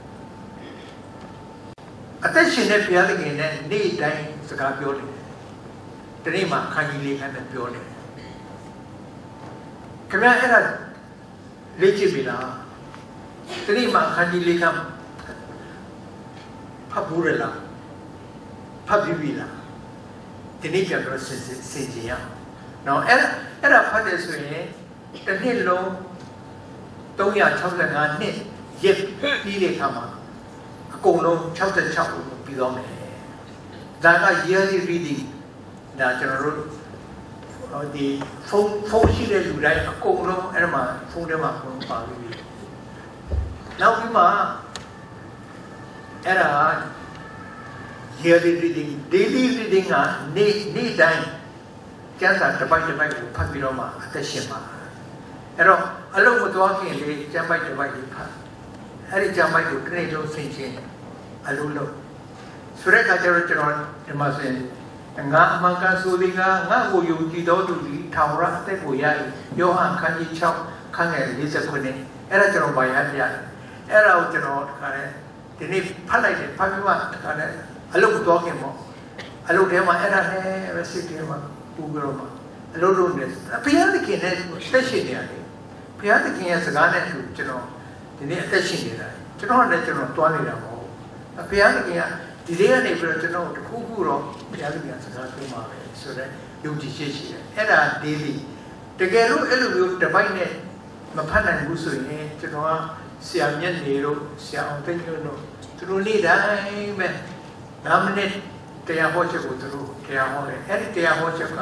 ။အသက်ရှင်တဲ့ဘုရားသခင်နဲ့နေ့တိုင်းစကားပြောတယ်။ဒီနေ့မှာအခန်းကြီးလေးခန်းနဲ့ပြောတယ်။ခင်ဗျားအဲ့ဒါလေ့ကျင့်ပြီလား။ဒီနေ့မှာအခန်းကြီးလေးခန်းဖတ်ဘူးလားဖတ်ပြီးပြီလားဒီနေ့ပြန်တော့စင်စင်ကြရအောင်နော်အဲ့အဲ့ဒါဖတ်တယ်ဆိုရင်တစ်နှစ်လုံး၃၆၅နှစ်ရက်ပြီးတဲ့အခါမှာအကုန်လုံး၆၆ပြီးတော့မယ်ဒါက yearly reading ဒါကျွန်တော်တို့ဒီဖုန်းဖုန်းရှိတဲ့လူတိုင်းအကုန်လုံးအဲ့မှာဖုန်းထဲမှာအကုန်လုံးပါပြီးပြီနောက်ပြီးမှအဲ့ဒါ yearly reading daily reading ကနေ့နေ့တိုင်းကျမ်းစာတစ်ပိုက်တစ်ပိုက်ကိုဖတ်ပြီးတော့မှအသက်ရှင်ပါအဲ့တော့အလုပ်မသွားခင်လေးကျမ်းပိုက်တစ်ပိုက်လေးဖတ်အဲ့ဒီကျမ်းပိုက်ကိုတစ်နေ့လုံးဆင်ခြင်အလုပ်လုပ်ဆိုတဲ့အခါကျတော့ကျွန်တော်ဒီမှာဆိုရင်ငါအမှန်ကန်ဆိုသည်ကငါ့ကိုယုံကြည်တော်သူသည်ထာဝရအသက်ကိုရ၏ယောဟန်ခန်းကြီး၆ခန်းငယ်၄၉အဲ့ဒါကျွန်တော်ဗာရပြတယ်အဲ့ဒါကိုကျွန်တော်တခါလဲဒီနေ့ဖတ်လိုက်တယ်ဖတ်ပြီးမှတခါလဲအလုပ်တော့ခင်ပေါ့အလုပ်ထဲမှာအဲ့ဒါနဲ့ပဲစိတ်ထဲမှာပူပြီးတော့မှအလုပ်လုပ်နေဘုရားသခင်နဲ့သက်ရှင်နေရတယ်ဘုရားသခင်ရဲ့စကားနဲ့ကျွန်တော်ဒီနေ့အသက်ရှင်နေတာကျွန်တော်လည်းကျွန်တော်တွားနေတာမဟုတ်ဘုရားသခင်ကဒီလေးကနေပြီးတော့ကျွန်တော်တခုခုတော့ဘုရားသခင်စကားပြောမှာပဲဆိုတော့ယုံကြည်ရှိရှိတယ်အဲ့ဒါ daily တကယ်လို့အဲ့လိုမျိုးတစ်ပိုက်နဲ့မဖတ်နိုင်ဘူးဆိုရင်ကျွန်တော်ကဆရာမြတ်နေတို့ဆရာအောင်သိန်းတို့သူတို့နေ့တိုင်းပဲ၅မိနစ်တရားဟောချက်ကိုသူတို့တရားဟောတယ်အဲ့ဒီတရားဟောချက်က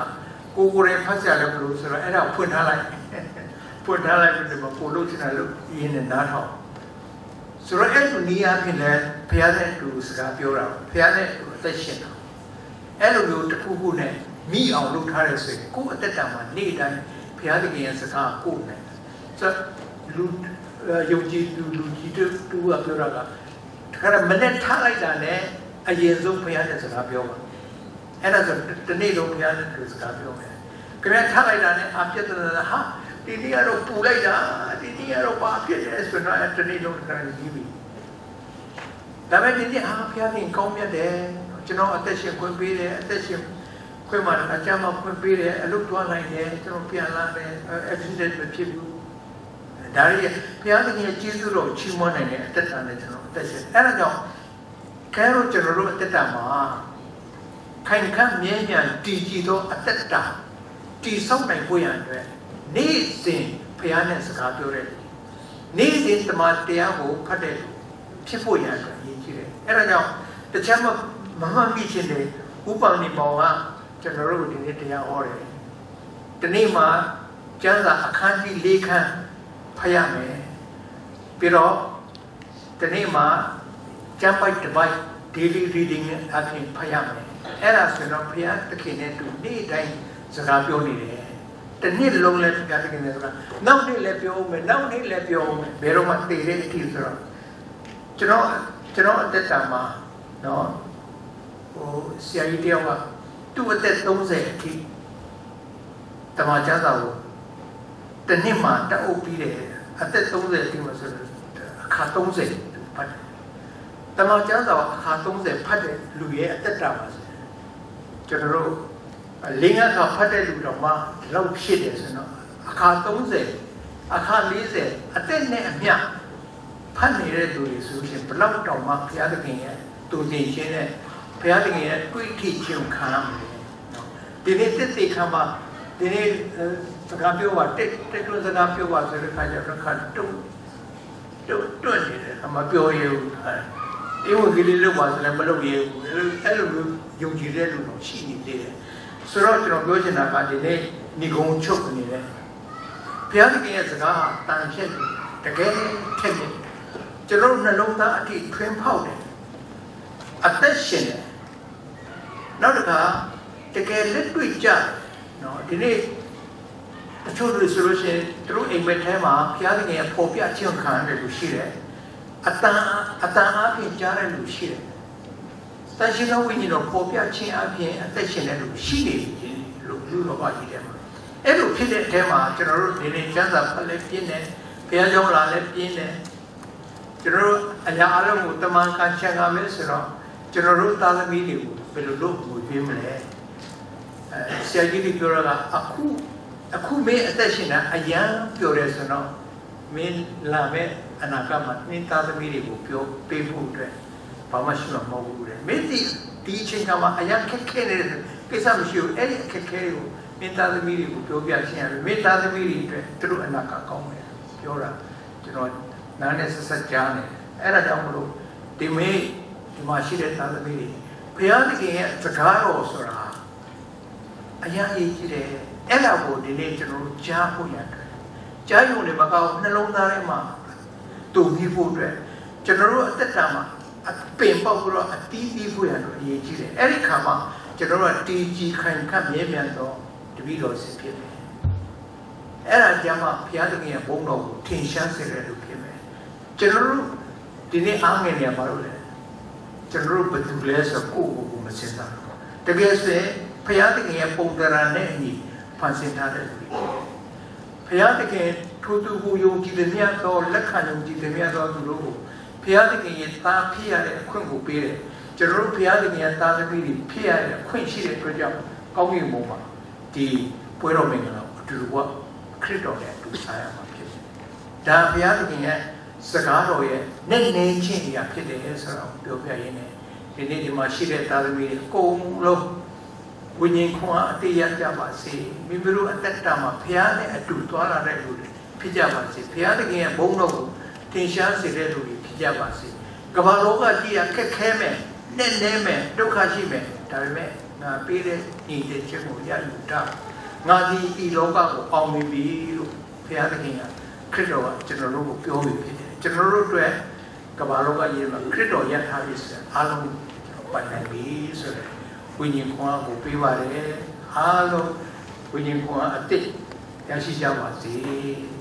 ကိုကိုယ်တိုင်ဖတ်ကြလည်းဘလို့ဆိုတော့အဲ့ဒါဖွင့်ထားလိုက်ဖွင့်ထားလိုက်ပြီးတော့ကိုလို့ချင်တယ်လို့ရင်းနဲ့နားထောင်ဆိုတော့အဲ့လိုနေရာဖြစ်လဲဘုရားနဲ့တူစကားပြောတာဘုရားနဲ့တူအသက်ရှင်တာအဲ့လိုမျိုးတစ်ခုခုနဲ့မိအောင်လုပ်ထားတယ်ဆိုရင်ကိုယ်အသက်တာမှာနေ့တိုင်းဘုရားသခင်ရဲ့စကားကိုယ်နဲ့ဆိုလူယုံကြည်သူလူကြီးတို့တူကပြောတာကခါရမနဲ့ထားလိုက်တာနဲ့အရင်ဆုံးဘုရားနဲ့စကားပြောပါအဲ့ဒါဆိုတနေ့လုံးဘုရားနဲ့တူစကားပြောမယ်ခင်ဗျာထားလိုက်တာနဲ့အပြည့်တဲ့ဟာဒီနေ့ကတော့ပူလိုက်တာဒီနေ့ကတော့ဘာဖြစ်လဲဆိုတော့တနေ့လုံးခါရကြီးပြီဒါပေမဲ့ဒီနေ့ဟာဘုရားသခင်ကောင်းမြတ်တယ်ကျွန်တော်အသက်ရှင်ခွင့်ပေးတယ်အသက်ရှင်ခွင့်မှာအကြမ်းမခွင့်ပေးတယ်အလုပ်သွားနိုင်တယ်ကျွန်တော်ပြန်လာတယ် accident မဖြစ်ဘူးဒါရီဘုရားသခင်ရဲ့ကျေးဇူးတော်ချီးမွမ်းနိုင်တဲ့အသက်တာနဲ့ကျွန်တော်အသက်ရှင်အဲ့ဒါကြောင့်ခဲလို့ကျွန်တော်တို့အသက်တာမှာခိုင်ခန့်မြဲမြံတည်ကြည်သောအသက်တာတည်ဆောက်နိုင်ဖို့ရန်အတွက်နေ့စဉ်ဘုရားနဲ့စကားပြောတဲ့နေ့စဉ်တမန်တရားကိုဖတ်တဲ့ဖြစ်ဖို့ရန်အတွက်ရည်ကြီးတယ်အဲ့ဒါကြောင့်တခြားမမမှန်မိခြင်းတွေဥပ္ပန္နိမောင်ကကျွန်တော်တို့ဒီနေ့တရားဟောတယ်ဒီနေ့မှာကျမ်းစာအခန်းကြီး၄ခန်းဖတ်ရမယ်ပြီးတော့ဒီနေ့မှာကျမ်းပိုက်တစ်ပိုက် daily reading အပြင်ဖတ်ရမယ်အဲ့ဒါဆိုတော့ဘုရားသခင်နဲ့တူနေ့တိုင်းစကားပြောနေတယ်တနေ့လုံးလည်းဘုရားသခင်နဲ့စကားနောက်နေ့လည်းပြောမယ်နောက်နေ့လည်းပြောမယ်ဘယ်တော့မှတည်တဲ့အထိဆိုတော့ကျွန်တော်ကျွန်တော်အသက်တာမှာနော်ဟိုဆရာကြီးတယောက်ကသူ့အသက်သုံးဆယ်အထိတမန်ကျမ်းစာကိုတနေ့မှတအုပ်ပြီးတယ်အသက်သုံးဆယ်အထိမှာဆိုတော့အခါသုံးဆယ်ဖတ်တမန်ကျမ်းစာအခါသုံးဆယ်ဖတ်တဲ့လူရဲ့အသက်တာမှာကျွန်တော်တို့လင်းအခါဖတ်တဲ့လူတော်မှာလောက်ဖြစ်တယ်ဆိုတော့အခါသုံးဆယ်အခါ၄၀အသက်နဲ့အမျှဖတ်နေတဲ့သူတွေဆိုရင်ဘလောက်တောင်မှဘုရားသခင်ရဲ့တူတည်ခြင်းနဲ့ဘုရားသခင်ရဲ့တွေ့ထိခြင်းခံရမယ်နော်ဒီနေ့တစ်သိခံမှာဒီနေ့စကားပြောပါတက်တက်လို့စကားပြောပါဆိုတဲ့ခါကျတော့ခါတုံးတုံးတွန့်နေတယ်အမပြောရဘူးအေးဝကြီးလေးလောက်ပါဆိုလည်းမလုပ်ရဘူးအဲ့လိုမျိုးယုံကြည်တဲ့လူတော့ရှိနေသေးတယ်ဆိုတော့ကျွန်တော်ပြောချင်တာကဒီနေ့ညီကုံချုပ်နေတယ်ဘုရားသခင်ရဲ့စကားဟာတန်ဖြစ်တယ်တကယ်ထက်တယ်ကျွန်တော်နှလုံးသားအထိထွင်းဖောက်တယ်အသက်ရှင်တယ်နောက်တစ်ခါတကယ်လက်တွေ့ကြတယ်နော်ဒီနေ့တချို့လူဆိုလို့ရှိရင်သူတို့အိမ်မက်ထဲမှာဘုရားသခင်ရဲ့ပေါ်ပြခြင်းခံရတယ်လို့ရှိတယ်အတန်အတန်အပြင်ကြားတဲ့လူရှိတယ်တန်ရှင်သောဝိညာဉ်တော်ပေါ်ပြခြင်းအပြင်အသက်ရှင်တဲ့လူရှိနေတယ်လို့လူတော်ဘာကြီးတယ်မှာအဲ့လိုဖြစ်တဲ့အထဲမှာကျွန်တော်တို့ဒီနေ့ကျမ်းစာဖတ်လဲပြင်းတယ်ဘုရားကျောင်းလာလဲပြင်းတယ်ကျွန်တော်တို့အရာအလုံးကိုတမန်ကန်ချန်ကမယ်ဆိုတော့ကျွန်တော်တို့သားသမီးတွေကိုဘယ်လိုလုပ်မှုပြင်းမလဲအဲဆရာကြီးပြောတာကအခုအခုမင်းအသက်ရှင်တာအရန်ပြောတယ်ဆိုတော့မင်းလာမဲ့အနာဂတ်မှာမင်းသားသမီးတွေကိုပြောပေးဖို့အတွက်ဘာမှရှိမှာမဟုတ်ဘူးလေမင်းဒီဒီအချိန်ကမှအရန်ခက်ခဲနေတဲ့ကိစ္စမရှိဘူးအဲ့ဒီအခက်ခဲတွေကိုမင်းသားသမီးတွေကိုပြောပြခြင်းရတယ်မင်းသားသမီးတွေအတွက်သူတို့အနာဂတ်ကောင်းမယ်ပြောတာကျွန်တော်နားနဲ့ဆက်ဆက်ကြားနေအဲ့ဒါကြောင့်မလို့ဒီမေးဒီမှာရှိတဲ့သားသမီးတွေဘုရားသခင်ရဲ့စကားတော်ဆိုတာအရာကြီးကြီးတယ်အဲ့ဒါကိုဒီနေ့ကျွန်တော်တို့ကြားဖို့ရတယ်ကြားရုံနဲ့မကောင်းနှလုံးသားထဲမှာတူပြီးဖို့အတွက်ကျွန်တော်တို့အသက်တာမှာအပင်ပေါက်ပြီးတော့အတီးတီးဖို့ရတော့အရေးကြီးတယ်အဲ့ဒီခါမှာကျွန်တော်တို့ကတီးကြီးခိုင်ခတ်မြဲမြံတော့တပည့်တော်စစ်ဖြစ်တယ်အဲ့ဒါကြမှာဘုရားသခင်ရဲ့ဘုန်းတော်ကိုထင်ရှားစေတဲ့လူဖြစ်မယ်ကျွန်တော်တို့ဒီနေ့အားငယ်နေရပါလို့လေကျွန်တော်တို့ဘယ်သူလဲဆိုကိုယ့်ကိုယ်ကိုမစင်စားတကယ်ဆိုရင်ဘုရားသခင်ရဲ့ပုံသဏ္ဍာန်နဲ့အညီဖန်ဆင်းထားတဲ့လူတွေဘုရားသခင်ထိုသူကိုယုံကြည်တဲ့မြတ်သောလက်ခံယုံကြည်တဲ့မြတ်သောသူတို့ကိုဘုရားသခင်ရဲ့သားဖြစ်ရတဲ့အခွင့်ကိုပေးတယ်ကျွန်တော်တို့ဘုရားသခင်ရဲ့သားသမီးတွေဖြစ်ရတဲ့အခွင့်ရှိတဲ့အတွက်ကြောင့်ကောင်းကင်ဘုံမှာဒီပွဲတော်မင်္ဂလာအတူတူကခရစ်တော်နဲ့အတူဆိုင်ရမှာဖြစ်တယ်ဒါဘုရားသခင်ရဲ့စကားတော်ရဲ့နဲ့နေချင်းအရာဖြစ်တယ်ဆိုတော့ပြောပြရင်းနဲ့ဒီနေ့ဒီမှာရှိတဲ့သားသမီးတွေအကုန်လုံးဝိညာဉ်ခွန်အားအတိရကြပါစေမိမိတို့အသက်တာမှာဘုရားနဲ့အတူသွားလာတဲ့လူတွေဖြစ်ကြပါစေဘုရားသခင်ရဲ့ဘုန်းတော်ကိုထင်ရှားစေတဲ့လူတွေဖြစ်ကြပါစေကမ္ဘာလောကကြီးကခက်ခဲမဲ့နဲ့နဲမဲ့ဒုက္ခရှိမဲ့ဒါပေမဲ့ငါပေးတဲ့ညီတဲ့ခြင်းကိုရယူတာငါဒီဤလောကကိုအောင်မြင်ပြီလို့ဘုရားသခင်ကခရစ်တော်ကကျွန်တော်တို့ကိုပြောပြီးဖြစ်တယ်ကျွန်တော်တို့အတွက်ကမ္ဘာလောကကြီးမှာခရစ်တော်ရထားပြီဆိုအားလုံးပိုင်နိုင်ပြီဆိုတဲ့ဝိညာဉ်ခွန်အားကိုပေးပါတယ်အားလုံးဝိညာဉ်ခွန်အားအတိတ်ရရှိကြပါစေ